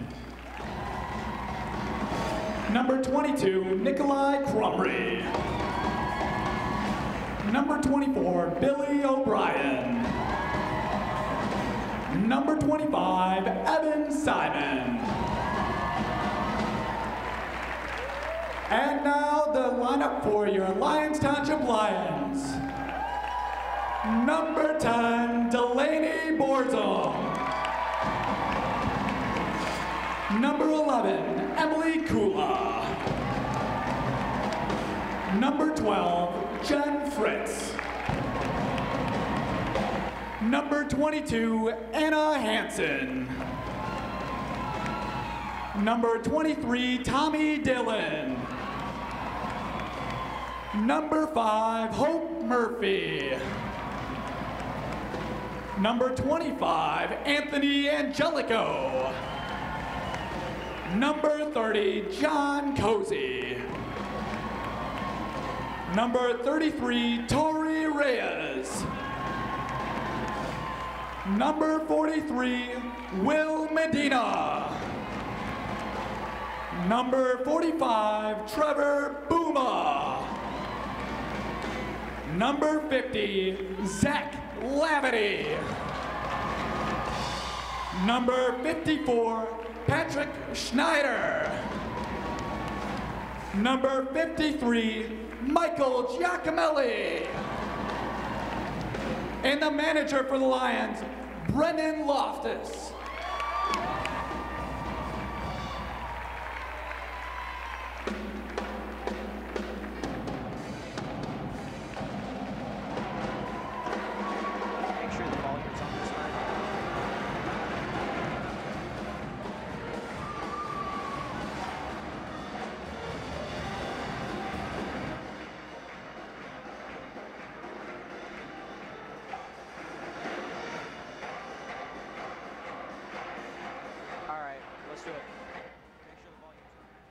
Number twenty-two, Nikolai Crumry. Number twenty-four, Billy O'Brien. Number twenty-five, Evan Simon. And now the lineup for your Lyons Township Lions. Number ten, Delaney Borzum. Number eleven, Emily Kula. Number twelve, Jen Fritz. Number twenty-two, Anna Hansen. Number twenty-three, Tommy Dillon. Number five, Hope Murphy. Number twenty-five, Anthony Angelico. Number thirty, John Cozy. Number thirty-three, Tori Reyes. Number forty-three, Will Medina. Number forty-five, Trevor Booma. Number fifty, Zach Lavity. Number fifty-four, Patrick Schneider. Number fifty-three, Michael Giacomelli. And the manager for the Lions, Brennan Loftus. Make sure the volume's on this side. All right, let's do it. Make sure the volume's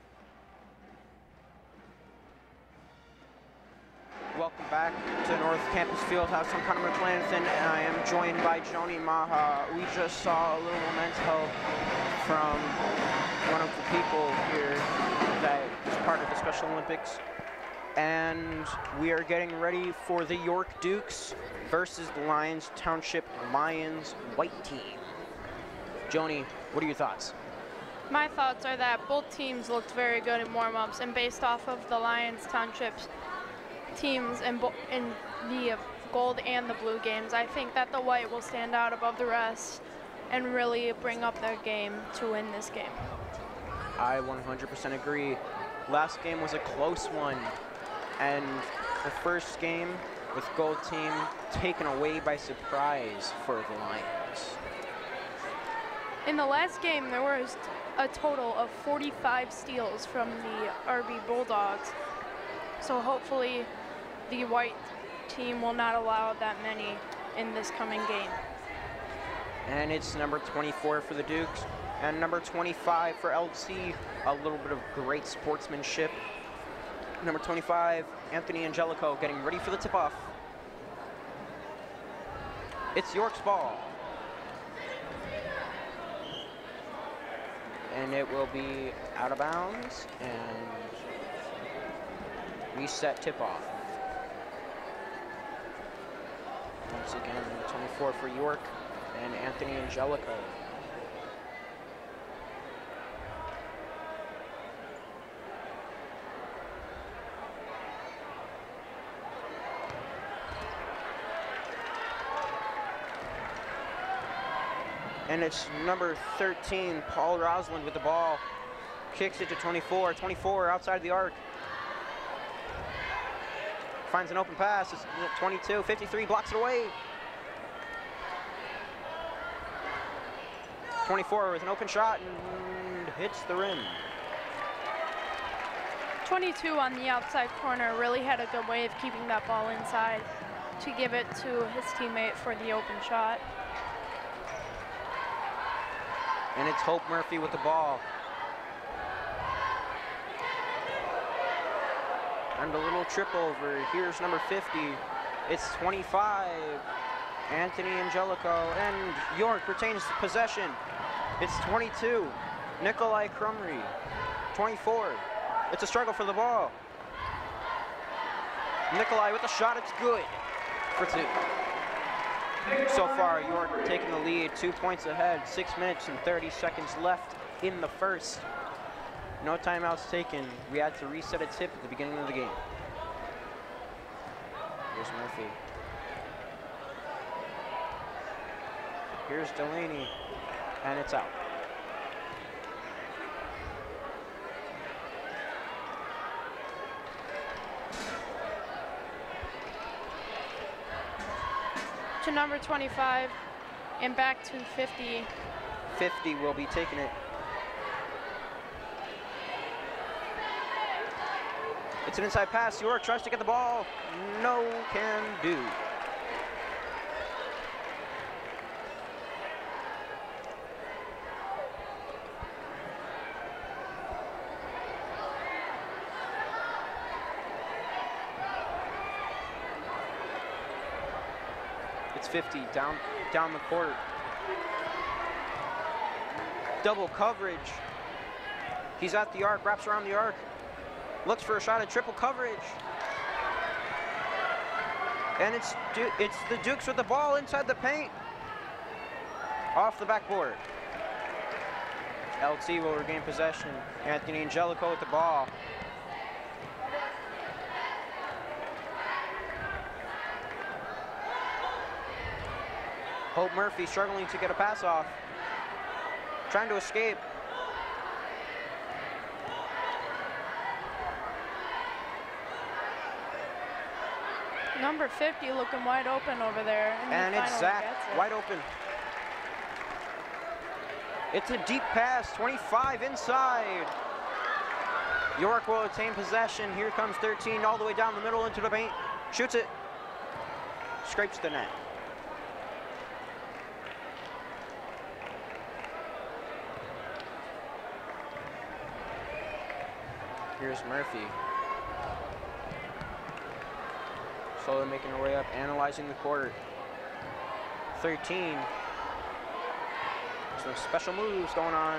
on. Welcome back to North Campus Fieldhouse. I'm Connor McClanathan, and I am joined by Joni Maha. We just saw a little memento from one of the people here that is part of the Special Olympics. And we are getting ready for the York Dukes versus the Lyons Township Lions white team. Joni, what are your thoughts? My thoughts are that both teams looked very good in warm-ups, and based off of the Lyons Township's teams in, bo in the uh, gold and the blue games, I think that the white will stand out above the rest and really bring up their game to win this game. I one hundred percent agree. Last game was a close one, and the first game with gold team taken away by surprise for the Lions. In the last game, there was a total of forty-five steals from the R B Bulldogs. So hopefully the white team will not allow that many in this coming game. And it's number twenty-four for the Dukes and number twenty-five for L T. A little bit of great sportsmanship. Number twenty-five, Anthony Angelico, getting ready for the tip-off. It's York's ball. And it will be out of bounds and reset tip-off. Once again, number twenty-four for York. and Anthony Angelico. And it's number thirteen, Paul Rosland with the ball. Kicks it to twenty-four, twenty-four outside the arc. Finds an open pass, it's twenty-two, fifty-three, blocks it away. twenty-four with an open shot and hits the rim. twenty-two on the outside corner really had a good way of keeping that ball inside to give it to his teammate for the open shot. And it's Hope Murphy with the ball. And a little trip over. Here's number fifty. It's twenty-five. Anthony Angelico. And York retains possession. It's twenty-two. Nikolai Crumry. twenty-four. It's a struggle for the ball. Nikolai with the shot. It's good for two. So far, York taking the lead, two points ahead, six minutes and thirty seconds left in the first. No timeouts taken. We had to reset a tip at the beginning of the game. Here's Murphy. Here's Delaney, and it's out. To number twenty-five and back to fifty. fifty will be taking it. It's an inside pass. York tries to get the ball. No can do. It's fifty down down the court. Double coverage. He's at the arc, wraps around the arc. Looks for a shot at triple coverage. And it's du it's the Dukes with the ball inside the paint. Off the backboard. L T will regain possession. Anthony Angelico with the ball. Hope Murphy struggling to get a pass off. Trying to escape. Number fifty looking wide open over there. And, and it's Zach, it. wide open. It's a deep pass, twenty-five inside. York will attain possession. Here comes thirteen all the way down the middle into the paint. Shoots it. Scrapes the net. Here's Murphy. Slowly making her way up, analyzing the court. thirteen. Some special moves going on.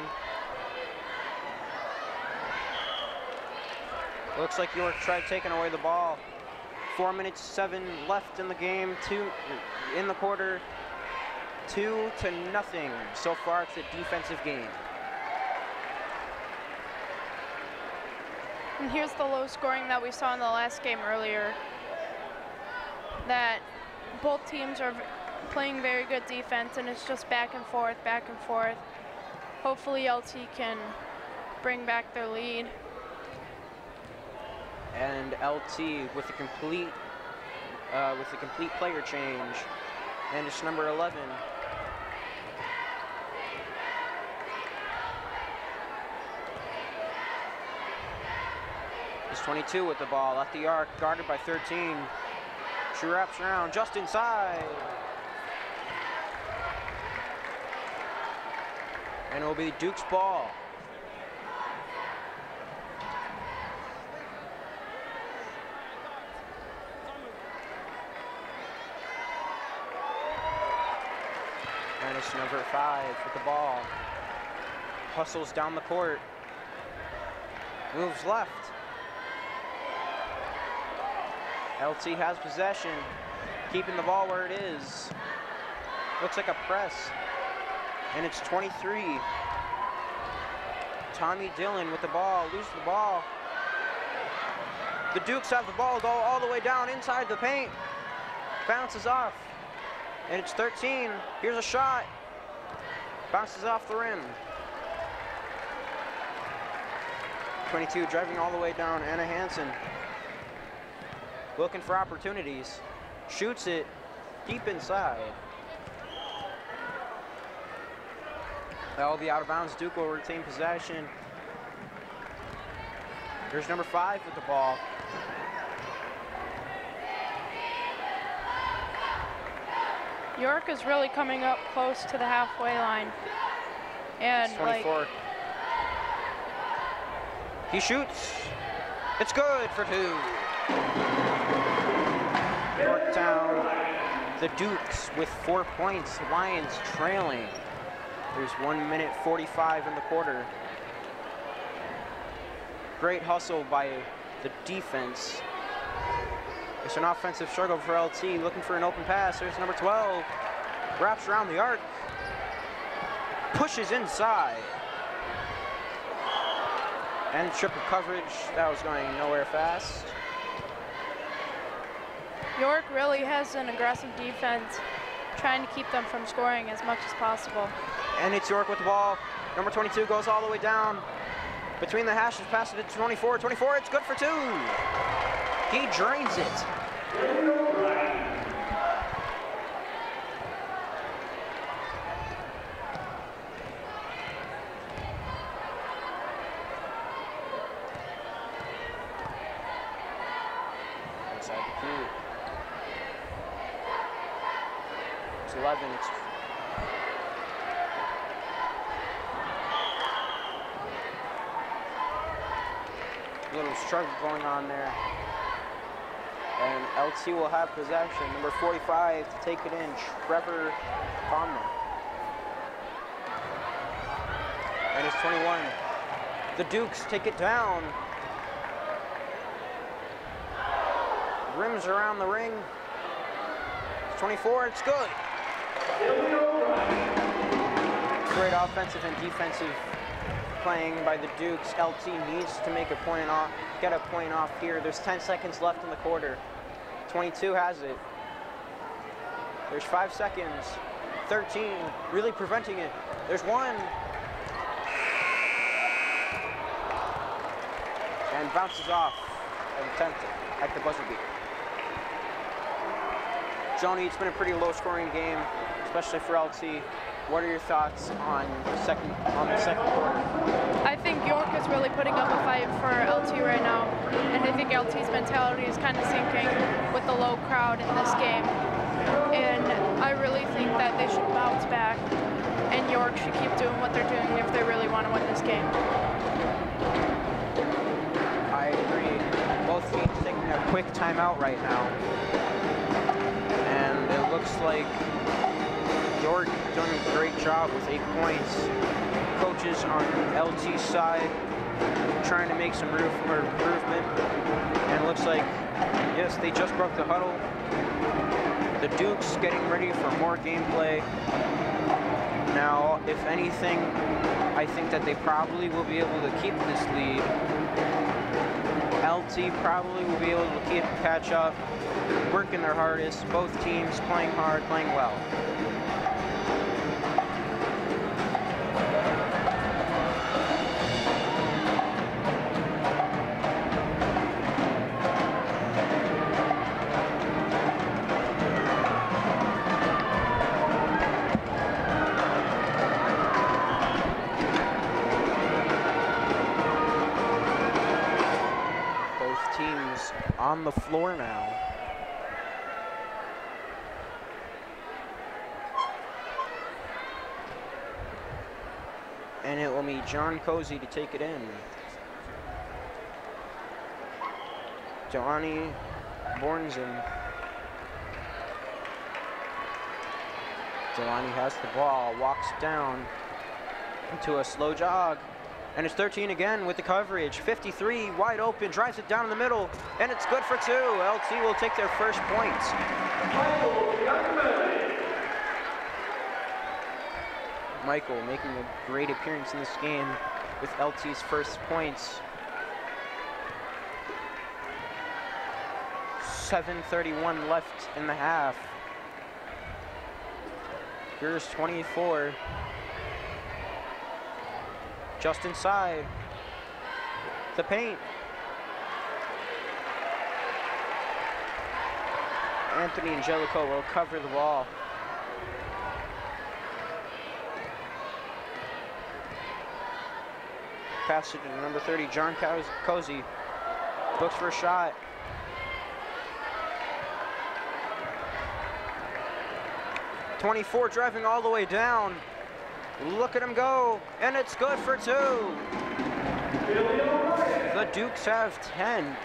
Looks like York tried taking away the ball. Four minutes, seven left in the game. Two in the quarter. Two to nothing. So far, it's a defensive game. And here's the low scoring that we saw in the last game earlier. That both teams are playing very good defense, and it's just back and forth, back and forth. Hopefully L T can bring back their lead. And L T with a complete, uh, with a complete player change, and it's number eleven. It's twenty-two with the ball at the arc, guarded by thirteen. She wraps around just inside. And it will be Duke's ball. And it's number five with the ball. Hustles down the court. Moves left. L T has possession, keeping the ball where it is. looks like a press, and it's twenty-three. Tommy Dillon with the ball, loses the ball. The Dukes have the ball, go all the way down inside the paint. Bounces off, and it's thirteen. Here's a shot. Bounces off the rim. twenty-two driving all the way down, Anna Hansen. Looking for opportunities. Shoots it deep inside. That will be out of bounds. Duke will retain possession. Here's number five with the ball. York is really coming up close to the halfway line. And It's twenty-four. like, he shoots. It's good for two. Yorktown, the Dukes with four points. Lions trailing. There's one minute forty-five in the quarter. Great hustle by the defense. It's an offensive struggle for L T, looking for an open pass. There's number twelve. Wraps around the arc. Pushes inside. And triple coverage. That was going nowhere fast. York really has an aggressive defense, trying to keep them from scoring as much as possible. And it's York with the ball. Number twenty-two goes all the way down. Between the hashes, passes it to twenty-four. twenty-four, it's good for two. He drains it. Inside the key. It's eleven. It's a little struggle going on there. And L T will have possession. Number forty-five to take it in, Trevor Palmer. And it's twenty-one. The Dukes take it down. Rims around the ring. It's twenty-four, it's good. Great offensive and defensive playing by the Dukes. L T needs to make a point off, get a point off here. There's ten seconds left in the quarter. twenty-two has it. There's five seconds. thirteen, really preventing it. There's one. And bounces off and tempted at the buzzer beater. Joni, it's been a pretty low-scoring game, especially for L T. What are your thoughts on the second on the second quarter? I think York is really putting up a fight for L T right now, and I think L T's mentality is kind of sinking with the low crowd in this game. And I really think that they should bounce back, and York should keep doing what they're doing if they really want to win this game. I agree. Both teams taking a quick timeout right now, and it looks like York doing a great job with eight points. Coaches on L T's side trying to make some room for improvement. And it looks like, yes, they just broke the huddle. The Dukes getting ready for more gameplay. Now, if anything, I think that they probably will be able to keep this lead. L T probably will be able to keep catch up, working their hardest. Both teams playing hard, playing well. On the floor now. And it will be John Cozy to take it in. Johnny Bornsen. Delani has the ball, walks down into a slow jog. And it's thirteen again with the coverage. fifty-three, wide open, drives it down in the middle, and it's good for two. L T will take their first points. Michael making a great appearance in this game with L T's first points. seven thirty-one left in the half. Here's twenty-four. Just inside the paint. Anthony Angelico will cover the ball. Pass it to number thirty, John Cozy. Looks for a shot. twenty-four driving all the way down. Look at him go, and it's good for two. The Dukes have ten.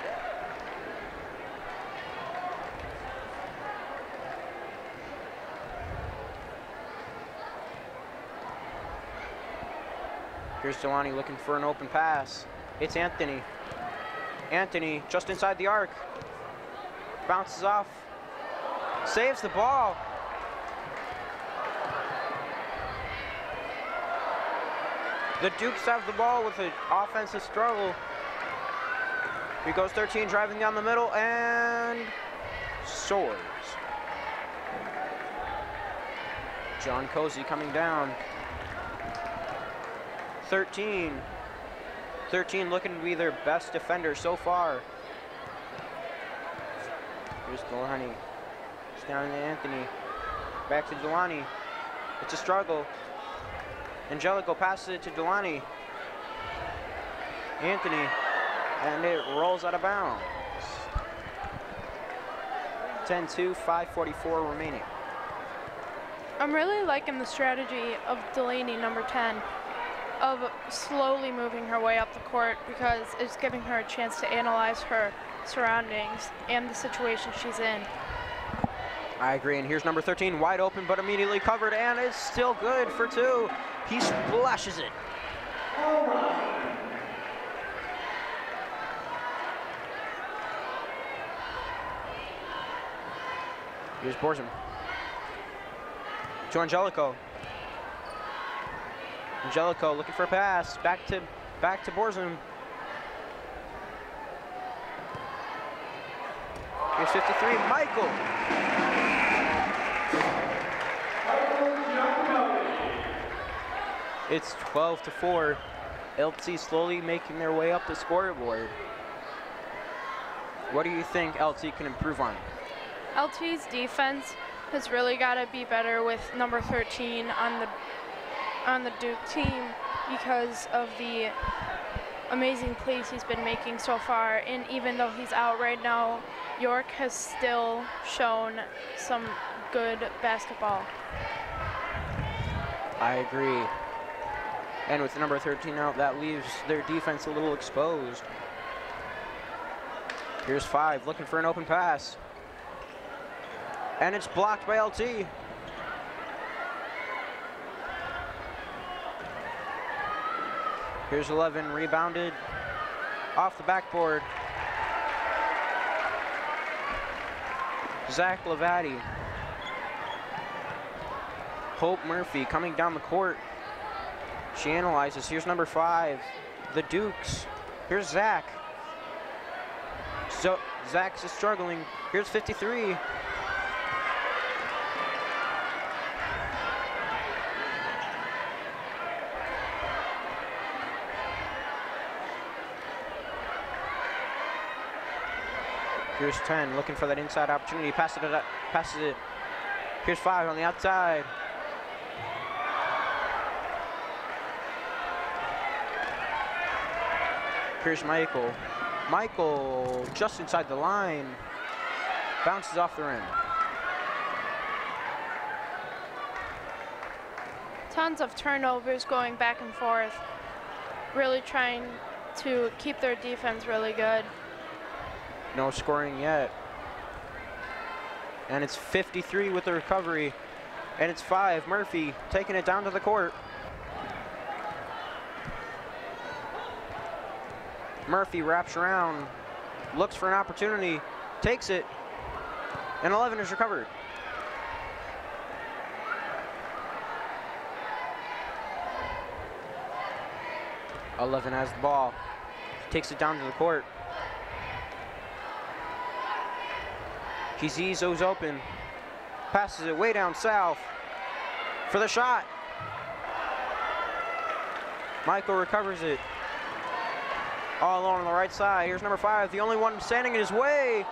Here's Delani looking for an open pass. It's Anthony. Anthony just inside the arc. Bounces off. Saves the ball. The Dukes have the ball with an offensive struggle. Here goes thirteen driving down the middle and soars. John Cozy coming down. thirteen. thirteen looking to be their best defender so far. Here's Delani. It's down to Anthony. Back to Delani. It's a struggle. Angelico passes it to Delani. Anthony. And it rolls out of bounds. ten two, five forty-four remaining. I'm really liking the strategy of Delaney, number ten, of slowly moving her way up the court because it's giving her a chance to analyze her surroundings and the situation she's in. I agree, and here's number thirteen, wide open, but immediately covered, and it's still good for two. He splashes it. Here's Borzum. To Angelico. Angelico looking for a pass. Back to back to Borzum. Here's fifty-three, Michael. It's twelve to four. L T slowly making their way up the scoreboard. What do you think L T can improve on? L T's defense has really got to be better with number thirteen on the on the Duke team because of the amazing plays he's been making so far. And even though he's out right now, York has still shown some good basketball. I agree. And with number thirteen out, that leaves their defense a little exposed. Here's five, looking for an open pass. And it's blocked by L T. Here's eleven, rebounded off the backboard. Zach Lavati. Hope Murphy coming down the court. She analyzes. Here's number five, the Dukes. Here's Zach. So Zach's is struggling. Here's fifty-three. Here's ten, looking for that inside opportunity. Passes it up, passes it. Here's five on the outside. Here's Michael. Michael just inside the line. Bounces off the rim. Tons of turnovers going back and forth. Really trying to keep their defense really good. No scoring yet. And it's fifty-three with the recovery. And it's five, Murphy taking it down to the court. Murphy wraps around, looks for an opportunity, takes it, and eleven is recovered. eleven has the ball. Takes it down to the court. He sees those open. Passes it way down south for the shot. Michael recovers it. All alone on the right side. Here's number five, the only one standing in his way.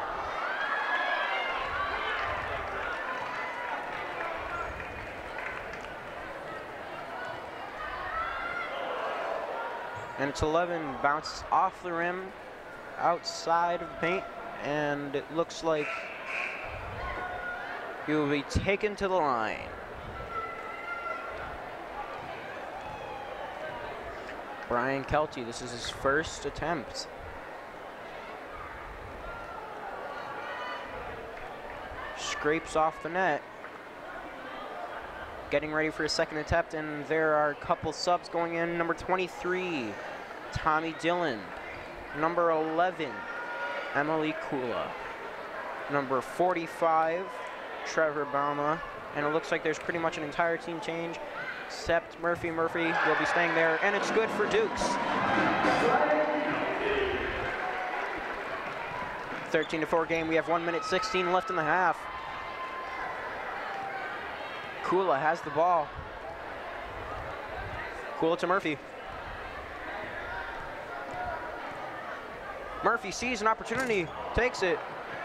And it's eleven, bounces off the rim, outside of the paint, and it looks like he will be taken to the line. Brian Kelty, this is his first attempt. Scrapes off the net. Getting ready for his second attempt, and there are a couple subs going in. Number twenty-three, Tommy Dillon. Number eleven, Emily Kula. Number forty-five, Trevor Bauma. And it looks like there's pretty much an entire team change, except Murphy. Murphy will be staying there, and it's good for Dukes. thirteen to four game. We have one minute sixteen left in the half. Kula has the ball. Kula to Murphy. Murphy sees an opportunity, takes it.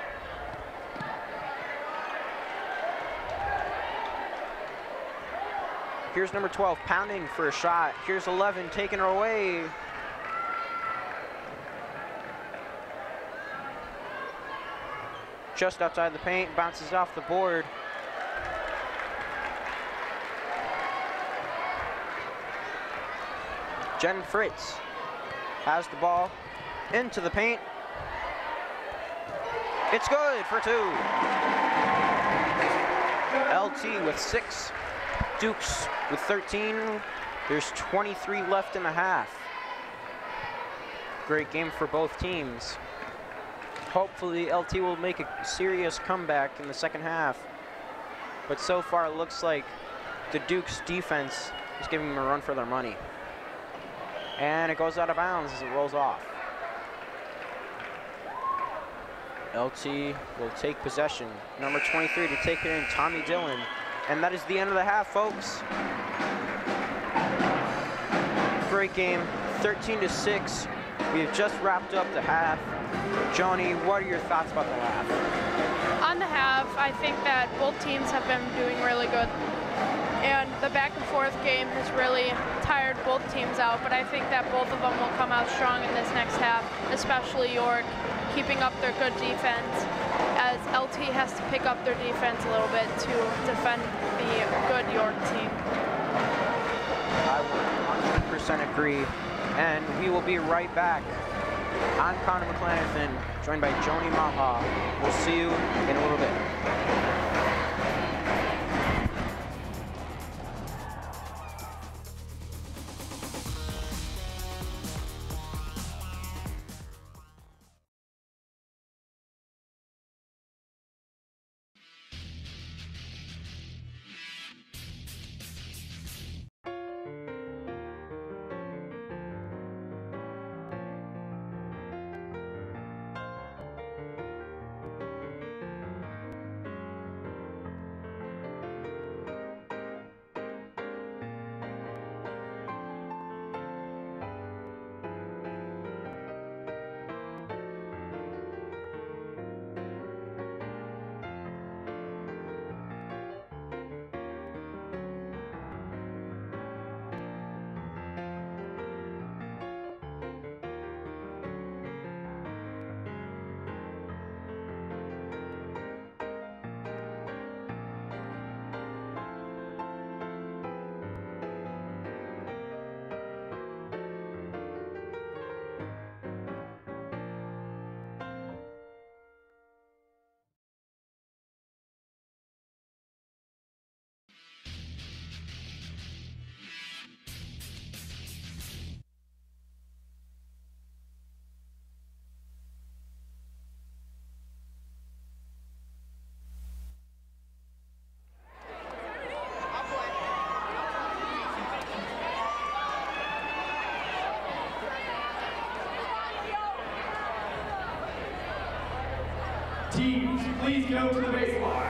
Here's number twelve, pounding for a shot. Here's eleven, taking her away. Just outside the paint, bounces off the board. Jen Fritz has the ball into the paint. It's good for two. L T with six, Dukes with thirteen. There's twenty-three left in the half. Great game for both teams. Hopefully L T will make a serious comeback in the second half. But so far it looks like the Dukes defense is giving them a run for their money. And it goes out of bounds as it rolls off. L T will take possession. Number twenty-three to take it in, Tommy Dillon. And that is the end of the half, folks. Great game, thirteen to six. We have just wrapped up the half. Joni, what are your thoughts about the half? On the half, I think that both teams have been doing really good. And the back and forth game has really tired both teams out, but I think that both of them will come out strong in this next half, especially York, keeping up their good defense, as L T has to pick up their defense a little bit to defend the good York team. I would one hundred percent agree, and we will be right back. I'm Connor McClanathan, joined by Joni Maha. We'll see you in a little bit. Teams, please go to the baseline.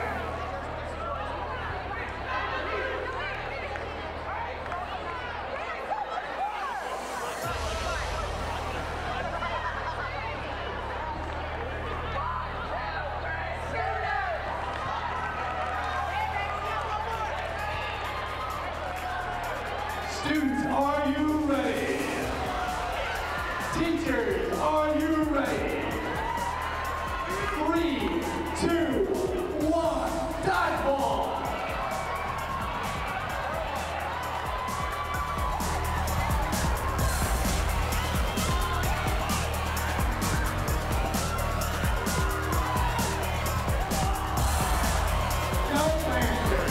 Students, are you ready? Teachers, are you ready? Three, two, one, dive ball! Go Panthers!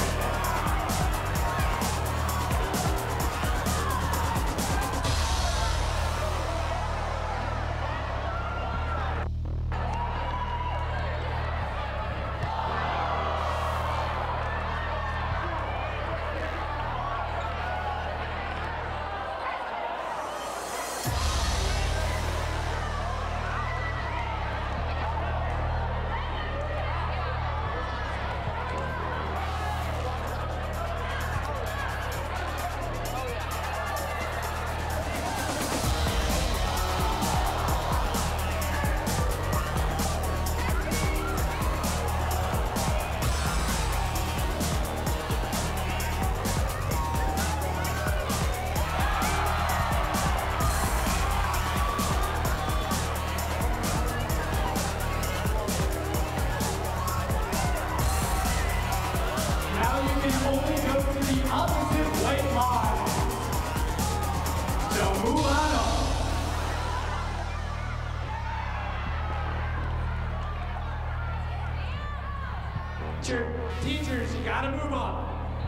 Now you can only go to the opposite white line. So move on up. Teacher, teachers, you gotta move on.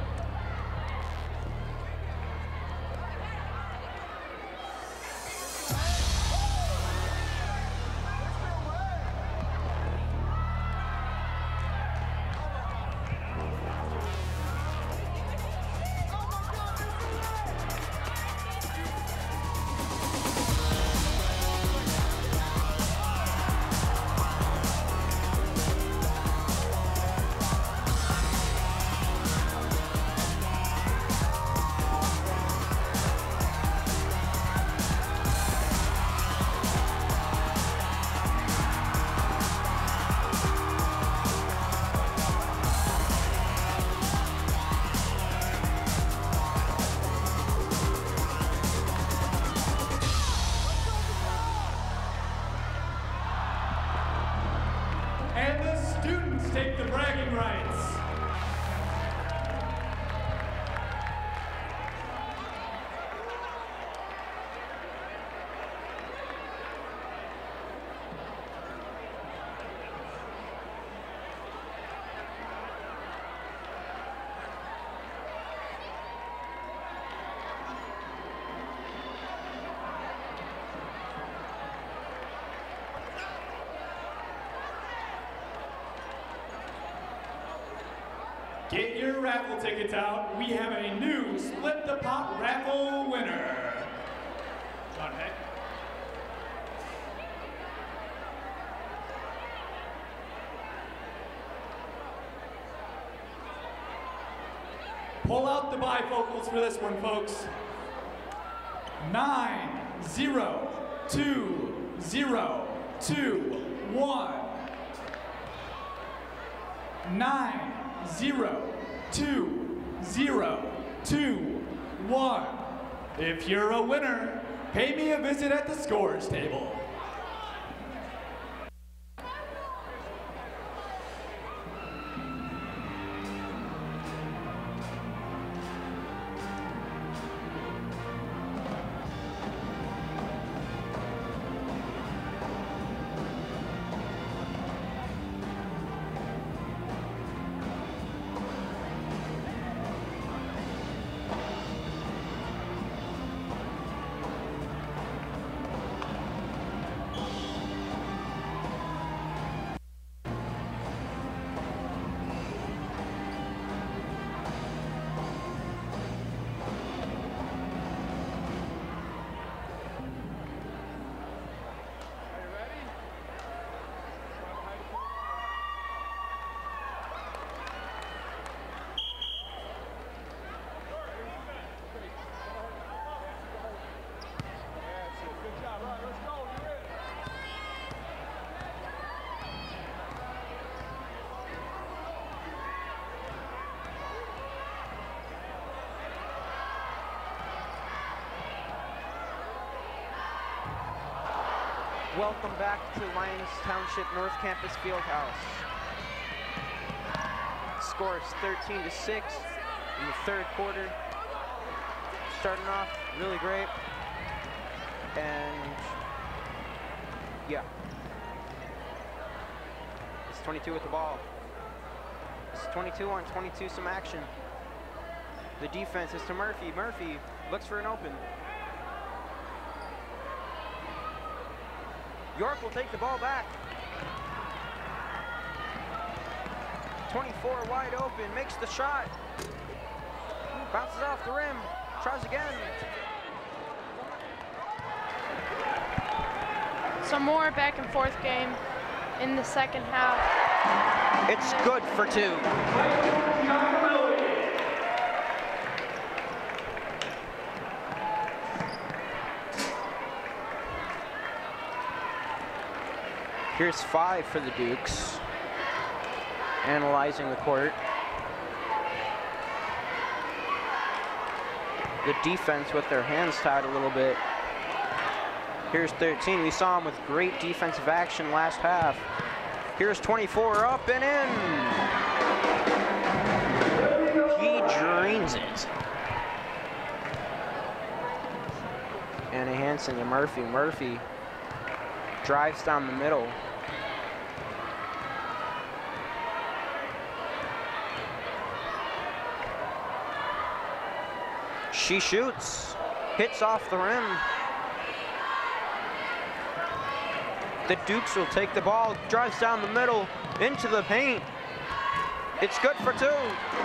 And the students take the bragging rights. Get your raffle tickets out. We have a new Split the Pot raffle winner. John Heck. Pull out the bifocals for this one, folks. Nine, zero, two, zero, two, one. Nine, zero, two, zero, two, one. If you're a winner, pay me a visit at the scores table. Welcome back to Lyons Township North Campus Fieldhouse. Score is thirteen to six in the third quarter. Starting off really great. And yeah. It's twenty-two with the ball. It's twenty-two on twenty-two, some action. The defense is to Murphy. Murphy looks for an open. York will take the ball back. twenty-four wide open, makes the shot. Bounces off the rim, tries again. Some more back and forth game in the second half. It's good for two. Here's five for the Dukes. Analyzing the court. The defense with their hands tied a little bit. Here's thirteen. We saw him with great defensive action last half. Here's twenty-four, up and in. He drains it. Anna Hansen to Murphy. Murphy drives down the middle. She shoots, hits off the rim. The Dukes will take the ball, drives down the middle, into the paint. It's good for two.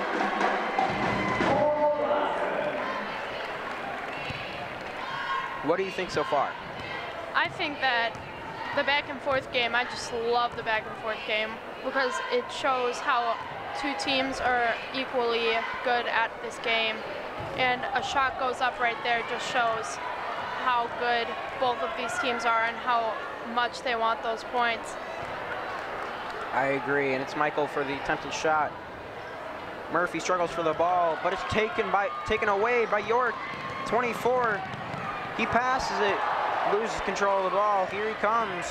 What do you think so far? I think that the back and forth game, I just love the back and forth game because it shows how two teams are equally good at this game. And a shot goes up right there, just shows how good both of these teams are and how much they want those points. I agree, and it's Michael for the attempted shot. Murphy struggles for the ball, but it's taken by taken away by York. twenty-four, he passes it, loses control of the ball. Here he comes.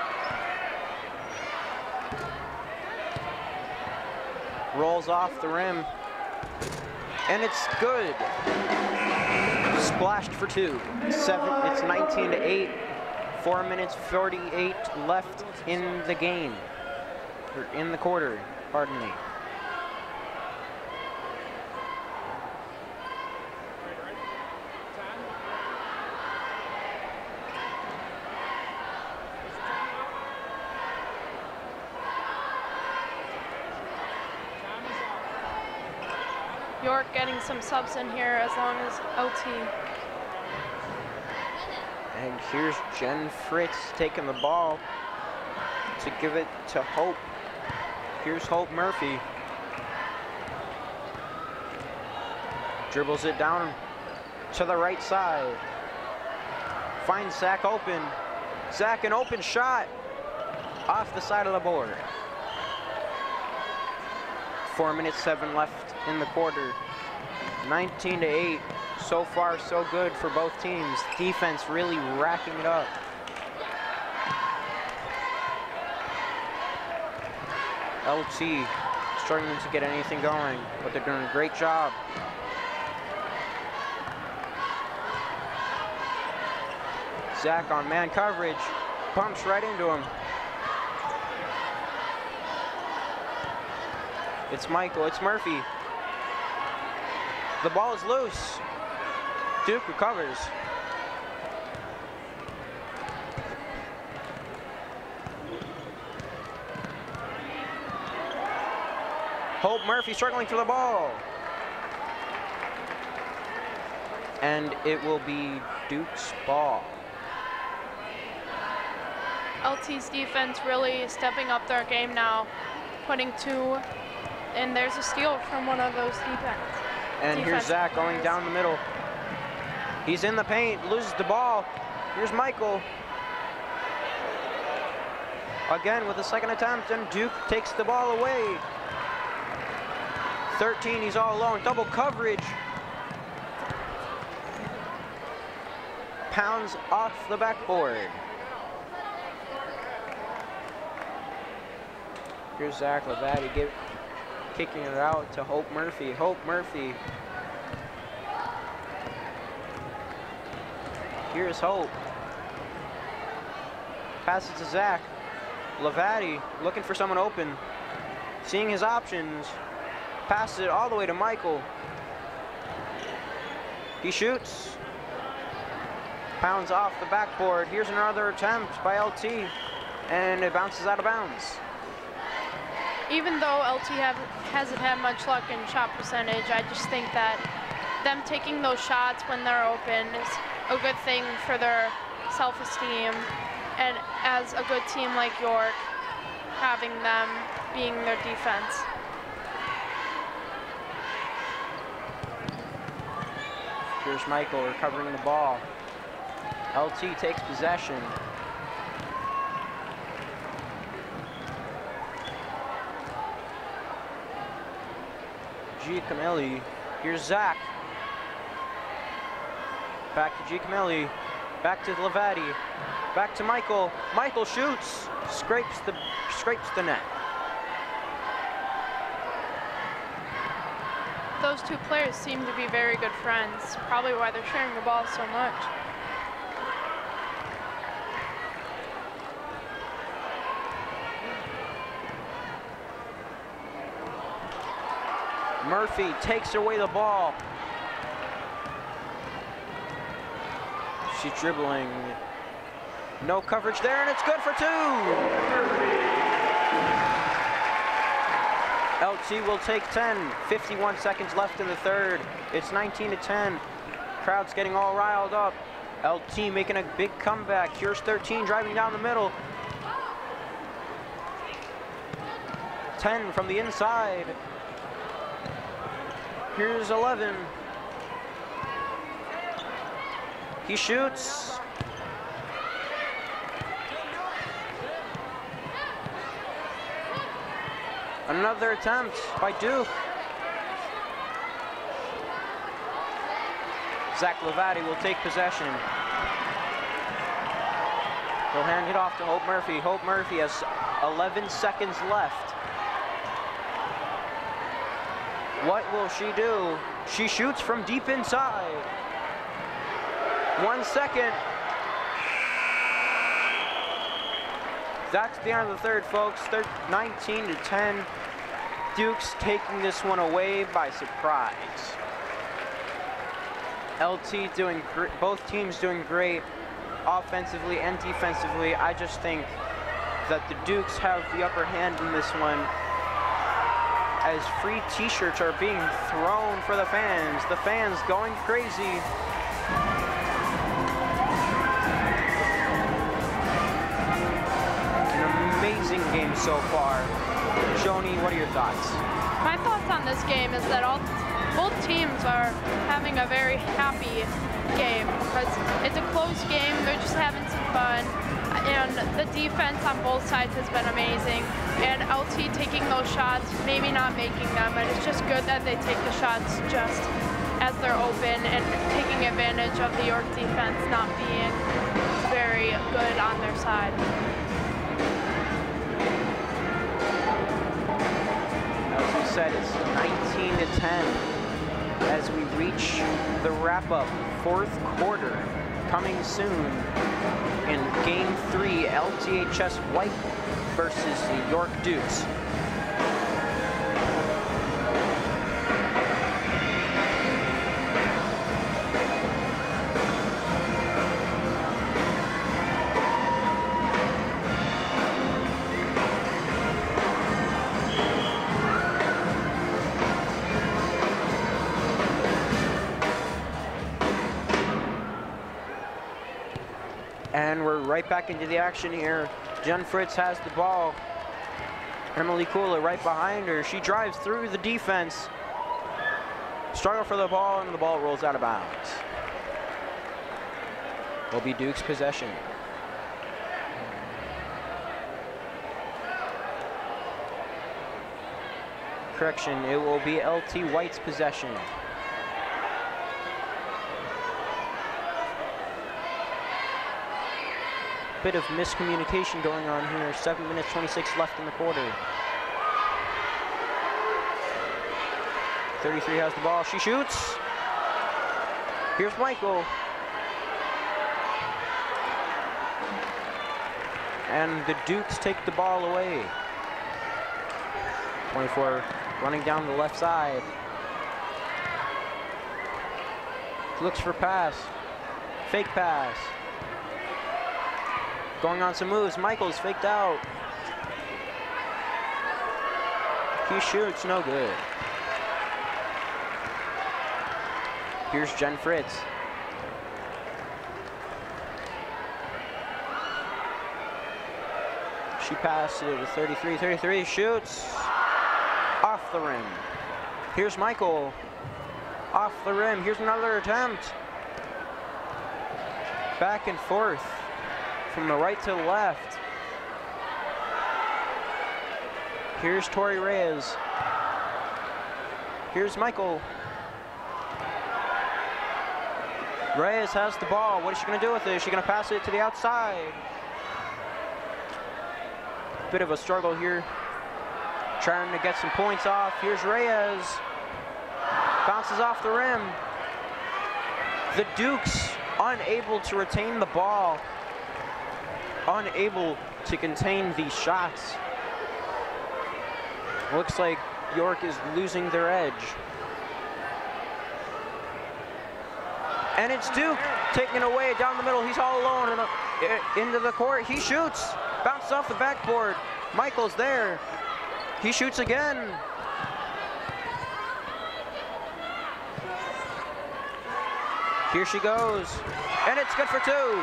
Rolls off the rim. And it's good. Splashed for two. Seven, it's nineteen to eight. Four minutes forty-eight left in the game. Or in the quarter, pardon me. York getting some subs in here as long as L T. And here's Jen Fritz taking the ball to give it to Hope. Here's Hope Murphy. Dribbles it down to the right side. Finds Zach open. Zach, an open shot off the side of the board. Four minutes, seven left in the quarter. nineteen to eight. So far, so good for both teams. Defense really racking it up. L T struggling to get anything going, but they're doing a great job. Zach on man coverage, bumps right into him. It's Michael, it's Murphy. The ball is loose. Duke recovers. Hope Murphy struggling for the ball. And it will be Duke's ball. L T's defense really stepping up their game now, putting two, and there's a steal from one of those defense. And defense here's Zach going players. down the middle. He's in the paint, loses the ball. Here's Michael. Again with a second attempt, and Duke takes the ball away. thirteen, he's all alone, double coverage. Pounds off the backboard. Here's Zach Lavati give, kicking it out to Hope Murphy. Hope Murphy. Here's Hope. Passes to Zach. Lavati looking for someone open. Seeing his options. Passes it all the way to Michael. He shoots. Pounds off the backboard. Here's another attempt by L T. And it bounces out of bounds. Even though L T have, hasn't had much luck in shot percentage, I just think that them taking those shots when they're open is a good thing for their self-esteem. And as a good team like York, having them being their defense. Here's Michael recovering the ball. L T takes possession. Giacomelli. Here's Zach. Back to Giacomelli. Back to Lavati. Back to Michael. Michael shoots. Scrapes the scrapes the net. Those two players seem to be very good friends. Probably why they're sharing the ball so much. Murphy takes away the ball. She's dribbling. No coverage there, and it's good for two. L T will take ten. fifty-one seconds left in the third. It's nineteen to ten. Crowd's getting all riled up. L T making a big comeback. Here's thirteen driving down the middle. ten from the inside. Here's eleven. He shoots. Another attempt by Duke. Zach Lavati will take possession. He'll hand it off to Hope Murphy. Hope Murphy has eleven seconds left. What will she do? She shoots from deep inside. One second. That's the end of the third, folks. nineteen to ten. Duke's taking this one away by surprise. L T doing, both teams doing great offensively and defensively. I just think that the Dukes have the upper hand in this one, as free t-shirts are being thrown for the fans. The fans going crazy. Amazing game so far. Joni, what are your thoughts? My thoughts on this game is that all both teams are having a very happy game because it's a close game. They're just having some fun, and the defense on both sides has been amazing. And L T taking those shots, maybe not making them, but it's just good that they take the shots just as they're open and taking advantage of the York defense not being very good on their side. Said it's nineteen to ten as we reach the wrap-up fourth quarter coming soon in game three, L T H S White versus the York Dukes. And we're right back into the action here. Jen Fritz has the ball. Emily Kula right behind her. She drives through the defense. Struggle for the ball, and the ball rolls out of bounds. Will be Duke's possession. Correction, it will be L T White's possession. Bit of miscommunication going on here. seven minutes twenty-six left in the quarter. thirty-three has the ball. She shoots. Here's Michael. And the Dukes take the ball away. twenty-four running down the left side. Looks for pass. Fake pass. Going on some moves. Michael's faked out. He shoots, no good. Here's Jen Fritz. She passed it to thirty-three, thirty-three, shoots. Off the rim. Here's Michael. Off the rim, here's another attempt. Back and forth. From the right to the left. Here's Tori Reyes. Here's Michael. Reyes has the ball. What is she going to do with it? Is she going to pass it to the outside? Bit of a struggle here. Trying to get some points off. Here's Reyes. Bounces off the rim. The Dukes unable to retain the ball. Unable to contain these shots. Looks like York is losing their edge. And it's Duke taking away down the middle. He's all alone in the, into the court. He shoots. Bounces off the backboard. Michael's there. He shoots again. Here she goes. And it's good for two.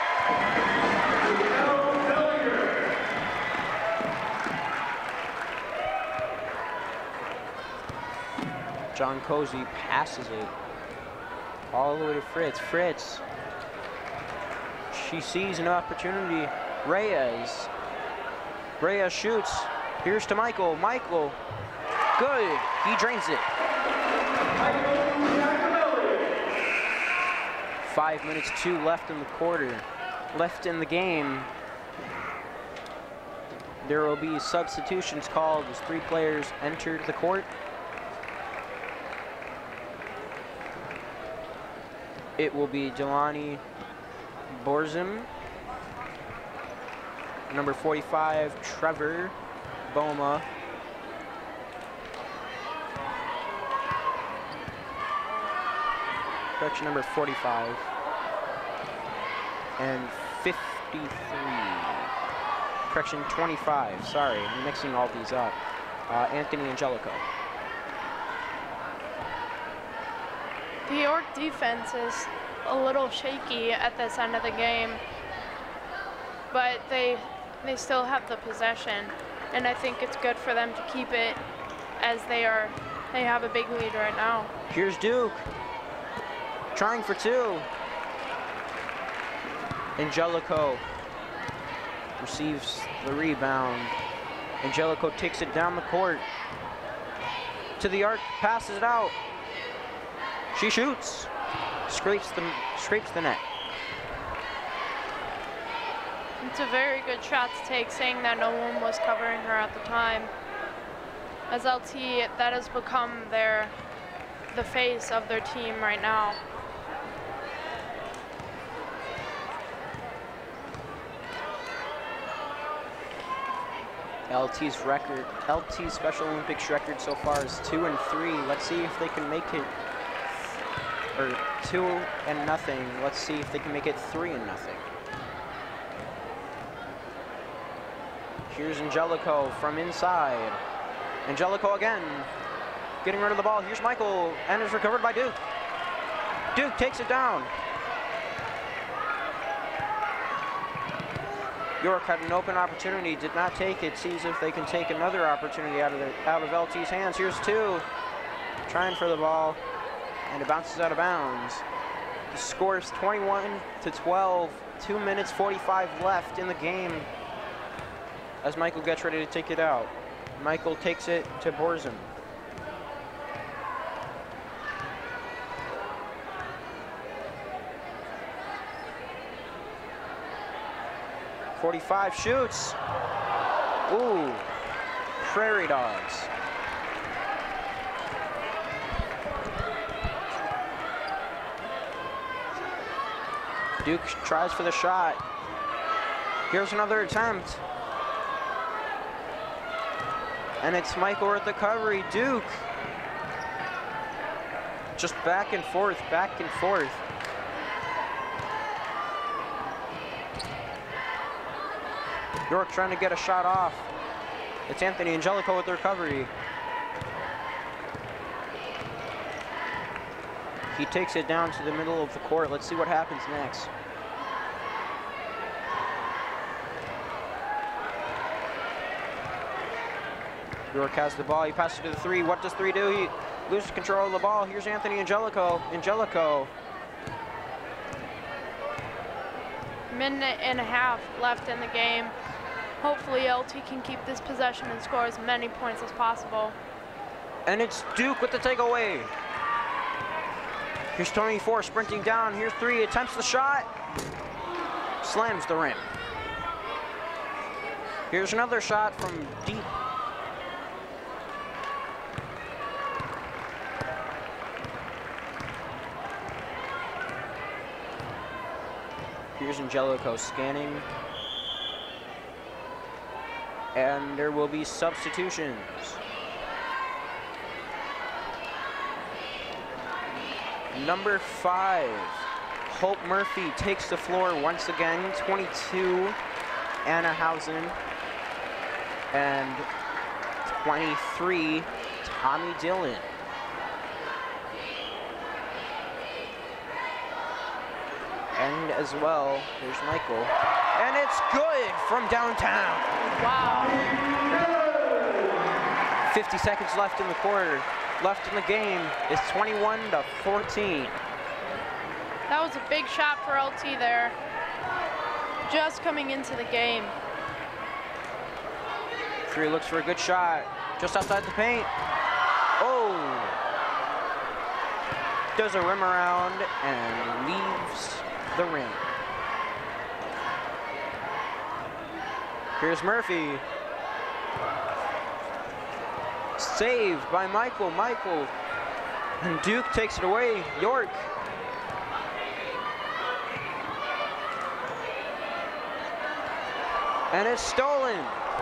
John Cozy passes it all the way to Fritz. Fritz. She sees an opportunity. Reyes. Reyes shoots. Here's to Michael. Michael. Good. He drains it. Five minutes, two left in the quarter. Left in the game. There will be substitutions called as three players entered the court. It will be Jelani Borzum. Number forty-five, Trevor Boma. Correction, number forty-five. And fifty-three. Correction, twenty-five. Sorry, I'm mixing all these up. Uh, Anthony Angelico. The York defense is a little shaky at this end of the game, but they they still have the possession, and I think it's good for them to keep it as they are they have a big lead right now. Here's Duke trying for two. Angelico receives the rebound. Angelico takes it down the court to the arc, passes it out. She shoots, scrapes the, scrapes the net. It's a very good shot to take, saying that no one was covering her at the time. As L T, that has become their, the face of their team right now. L T's record, L T's Special Olympics record so far is two and three. Let's see if they can make it, or two and nothing. Let's see if they can make it three and nothing. Here's Angelico from inside. Angelico again, getting rid of the ball. Here's Michael, and is recovered by Duke. Duke takes it down. York had an open opportunity, did not take it. Sees if they can take another opportunity out of the, out of L T's hands. Here's two, trying for the ball, and it bounces out of bounds. The score is twenty-one to twelve. Two minutes forty-five left in the game. As Michael gets ready to take it out, Michael takes it to Borzum. forty-five shoots. Ooh, Prairie Dogs. Duke tries for the shot. Here's another attempt. And it's Michael with the recovery. Duke. Just back and forth, back and forth. York trying to get a shot off. It's Anthony Angelico with the recovery. He takes it down to the middle of the court. Let's see what happens next. York has the ball. He passes it to the three. What does three do? He loses control of the ball. Here's Anthony Angelico. Angelico. Minute and a half left in the game. Hopefully L T can keep this possession and score as many points as possible. And it's Duke with the takeaway. Here's twenty-four sprinting down. Here's three, attempts the shot. Slams the rim. Here's another shot from deep. Here's Angelico scanning. And there will be substitutions. Number five, Hope Murphy takes the floor once again. twenty-two, Anna Housen. And twenty-three, Tommy Dillon. And as well, here's Michael. And it's good from downtown. Wow. fifty seconds left in the quarter. Left in the game is twenty-one to fourteen. That was a big shot for L T there. Just coming into the game. Three looks for a good shot. Just outside the paint. Oh! Does a rim around and leaves the rim. Here's Murphy. Saved by Michael. Michael. And Duke takes it away. York. And it's stolen.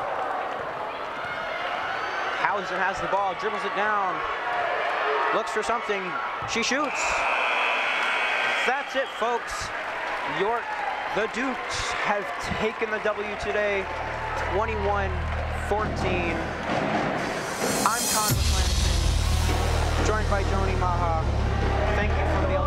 Housen has the ball, dribbles it down. Looks for something. She shoots. That's it, folks. York, the Dukes, have taken the W today, twenty-one fourteen. I'm Connor McClanston, joined by Joni Maha. Thank you from the